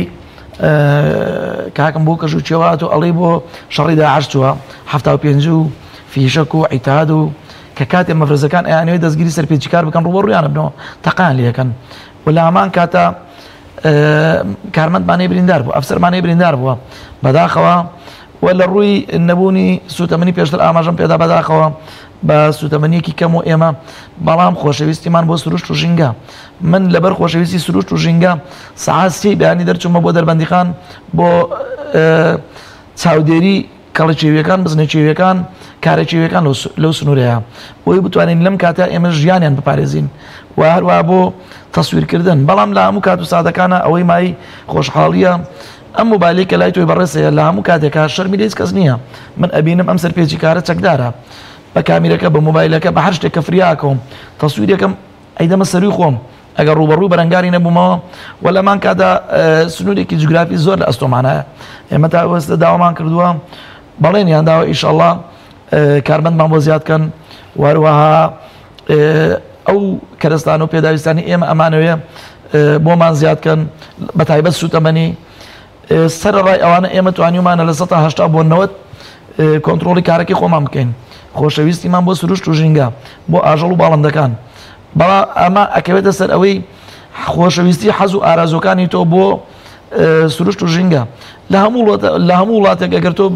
کاکەم بۆ کەژوچێەوە و ئەڵێ بۆ شەڕی داعش چووە هەفتا و پێنج و فیشک و عیتاد و کە کاتێ مەفرەزەکان ئەیانەوەی دەستگیری سەرپێچی کار بکەن ڕوبەڕوویانە بنەوە تەقان لێەکەن و لە هەمان کاتە کارمەندمانەی بریندار بوو ئەفسەرمانەی بریندار بووە بەداخەوە و لە ڕووی نەبوونی سوتەمەنی پێشتر ئاماژەم پێدا بەداخەوە بە سوتەمەنیەکی کەم و ئێمە بەڵام خۆشەویستیمان بۆ سروشت و ژینگە من لەبەر خۆشەویستی سروشت و ژینگە سەعات سێی بەیانی دەرچوومە بۆ دەربەندیخان بۆ چاودێری کەڵە چێویەکان بزنە چێویەکان کارە چێویەکان لەو سنوورەیە بۆی بتوانین لەم کاتە ئێمە ژیانیان بپارێزین و هەروە بۆ تەسویرکردن بەڵام لە هەموو کات و سادەکانە ئەوەی مای خۆشحاڵیە ئەم موبایلەی کە لای تۆی بەڕێسەیە لە هەموو کاتێکا شەرمی لێ هیچ کەس نییە من ئەبینم ئەم سەرپێکی کارە چەکدارە بە کامیرەکە بە موبایلەکە بە هەر شتێک کە فریاکەم تەسویرێکم ئەیدەمە سەروی خۆم ئەگەر ڕوبەڕوو بەرەنگاری نەبوومەوە و لەمان کادا سنوورێکی جوگرافی زۆر لە ئەستۆمانایە ئێمە تا وەستە داوامان کردووە بەڵێن یانداوە ئیشەڵڵا کارمەندمان بۆ زیادکەن وەروەها ئەو کەرستان و پێداویستانی ئێمە ئەمانەوەیە بۆمان زیادکەن بە تایبەت سوتەمەنی سەرڕای ئەوانە ئێمە توانیمانە لە سەد تا هەشتا بۆ نەوەت کۆنتترۆلی کارەکەی خۆمان بکەین خۆشەویستیمان بۆ سروشت و ژینگە بۆ ئاژەڵ و باڵندەکان بەڵا ئەمە ئەکەوێتە سەر ئەوەی خۆشەویستی حەز و ئارازۆکانی تۆ بۆ سروشت و ژینگە لە هەموو وڵاتێک ئەگەر تۆ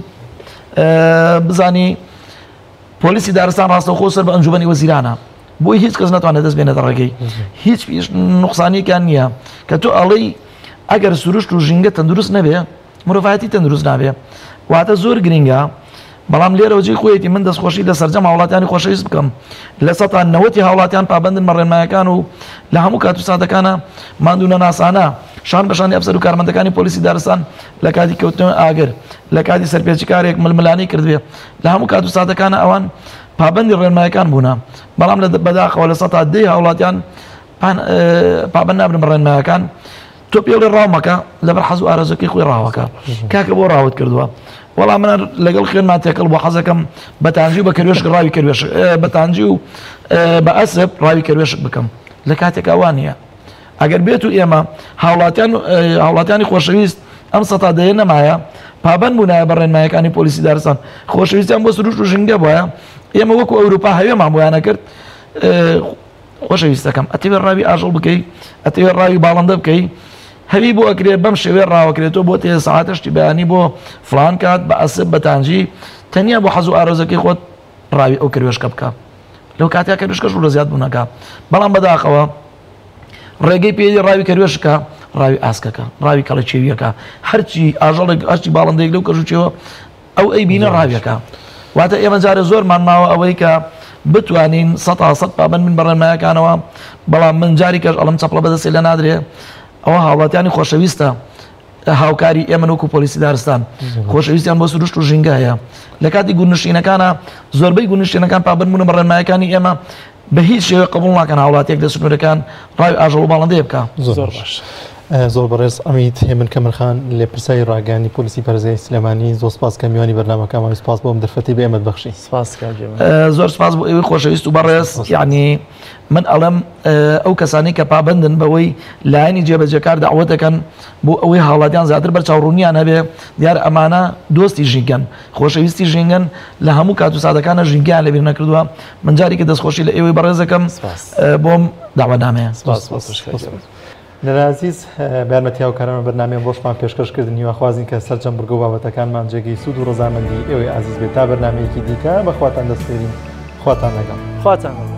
بزانی پۆلیسی دارستان ڕاستەوخۆ سەر بە ئەنجومەنی وەزیرانە بۆی هیچ کەس ناتوانێت دەست بێنێتە ڕێگەی هیچ نوقسانیەکان نییە کە تۆ ئەڵەی ئەگەر سروشت و ژینگە تەندروست نەبێ مرۆڤایەتی تەندروست نابێ واتە زۆر گرنگە بەڵام لێرەوەجێی خۆیەتی من دەستخۆشی لە سەرجەم هاوڵاتیانی خۆشەویست بکەم لە سەد تا نەوەتی هاوڵاتیان پابەندن مەڕێنمایەکان و لە هەموو کات و ساتەکانە ماندوونە ناسانە شان بەشانی ئەفسەر و کارمەندەکانی پۆلیسی دارستان لە کاتی کەوتنەوە ئاگر لە کاتی سەرپێچی کارێک ململانەی کردوێ لە هەموو کات و ساتەکانە ئەوان پابەندی ڕێنمایەکان بوونە بەڵام لە بەداخەوە لە سەد تا دەی هاوڵاتیان پابەند نابن ڕێنمایەکان تۆ پێڵێ ڕاومەکە لەبەر حەز و ئارەزەکەی خۆی ڕاوەکە کاکە بۆ ڕاوت کردووە وەڵام من لەگەڵ خوێنمان تێکەڵ بۆ حەزەکەم بەتانجی و بە کەروێشک ڕاوی کەروێش بەتانجی و بە ئەسب ڕاوی کەروێشک بکەم لە کاتێک ئەوان نییە ئەگەر بێت و ئێمە هاوڵاتیانی خۆشەویست ئەم سەتا دەیە نەمایە پابەند بوونایە بە ڕێنمایەکانی پۆلیسی دارستان خۆشەویستیان بۆ سروشت و ژینگە بووە ئێمە وەکو ئەوروپا هەوێمان بۆیانە کرد خۆشەویستەکەم ئەتەوێت ڕاوی ئاژەڵ بکەی ئەتەوێت ڕاوی باڵندە بکەی هەوی بۆ ئەکرێت بەم شێوێ ڕاوەکرێتەوە بۆ تێ سەعاتەشتی بەیانی بۆ فلان کات بە ئەسب بەتانجی تەنیا بۆ حەز و ئارەزەکەی خۆت ڕاوی ئەو کەروێشکە بکە لەو کاتیا کەروێشکەش ڕوو لە زیاد بوونەکە بەڵام بەداخەوە ڕێگەی پێی ڕاوی کەروێشکە ڕاوی ئاسکەکە ڕاوی کەڵە چێویەکە هەرچی ئاژەڵێک هەرچی باڵندەیەک لەو کەژوچەوە ئەو ئەی بینە ڕاویەکە واتە ئێمە جارە زۆرمان ماوە ئەوەی کە بتوانین سەد تا سەد پابەند من بە ڕێنمایەکانەوە بەڵام من جاری کەش ئەڵم چەپڵە بەدەستێ لە نادرێ ئەوە هاوڵاتیانی خۆشەویستە هاوکاری ئێمە وەکو پۆلیسی دارستان خۆشەویستیان بۆ سروشت و ژینگە هەیە لە کاتی گونشینەکانە زۆربەی گونشینەکان پابەند بوون بە ڕێنمایەکانی ئێمە بە هیچ شێوە قبول ناکەن هاوڵاتیەک لە سنوورەکان ڕاوی ئاژەڵ و باڵندەیە بکە زۆر باش زۆر بەڕێز ئەمیت هێمن کەمرخان لێ پرسای ڕاگەانی پۆلیسی پەرزەی سلێمانی زۆر سپاس کە میوانی بەرنامەکەمان سپاس بۆم دەرفەتی بە ئێمە بەخشی زۆر سپاس بۆ ئێوەی خۆشەویست و بەڕێز یعنی من ئەڵەم ئەو کەسانی کە پابەندن بەوەی لایەنی جێبەجێکار داوەتەکەن بۆ ئەوەی هاوڵاتیان زیاتر بەرچاوڕوونیان هەبێ دیار ئەمانە دۆستی ژینگەن خۆشەویستی ژینگەن لە هەموو کات و سادەکانە ژینگیان لەبیر نەکردووە من جارێکی دەستخۆشی لە ئێوەی بەڕێزەکەم بۆم داوەنامەیە نەرازیز بەیانمەتی هاوکارانە بەرنامەیە بۆشمان پێشکەشکردنی وەخوازین کە سەرجەم بڕگە و بابەتەکانمان جێگەی سوود و ڕۆزامەندی ئێوەی ئازیز بێت تا بەرنامەیەکی دیکە بەخواتان دەستێرین خواتان لەگەڵ خواتان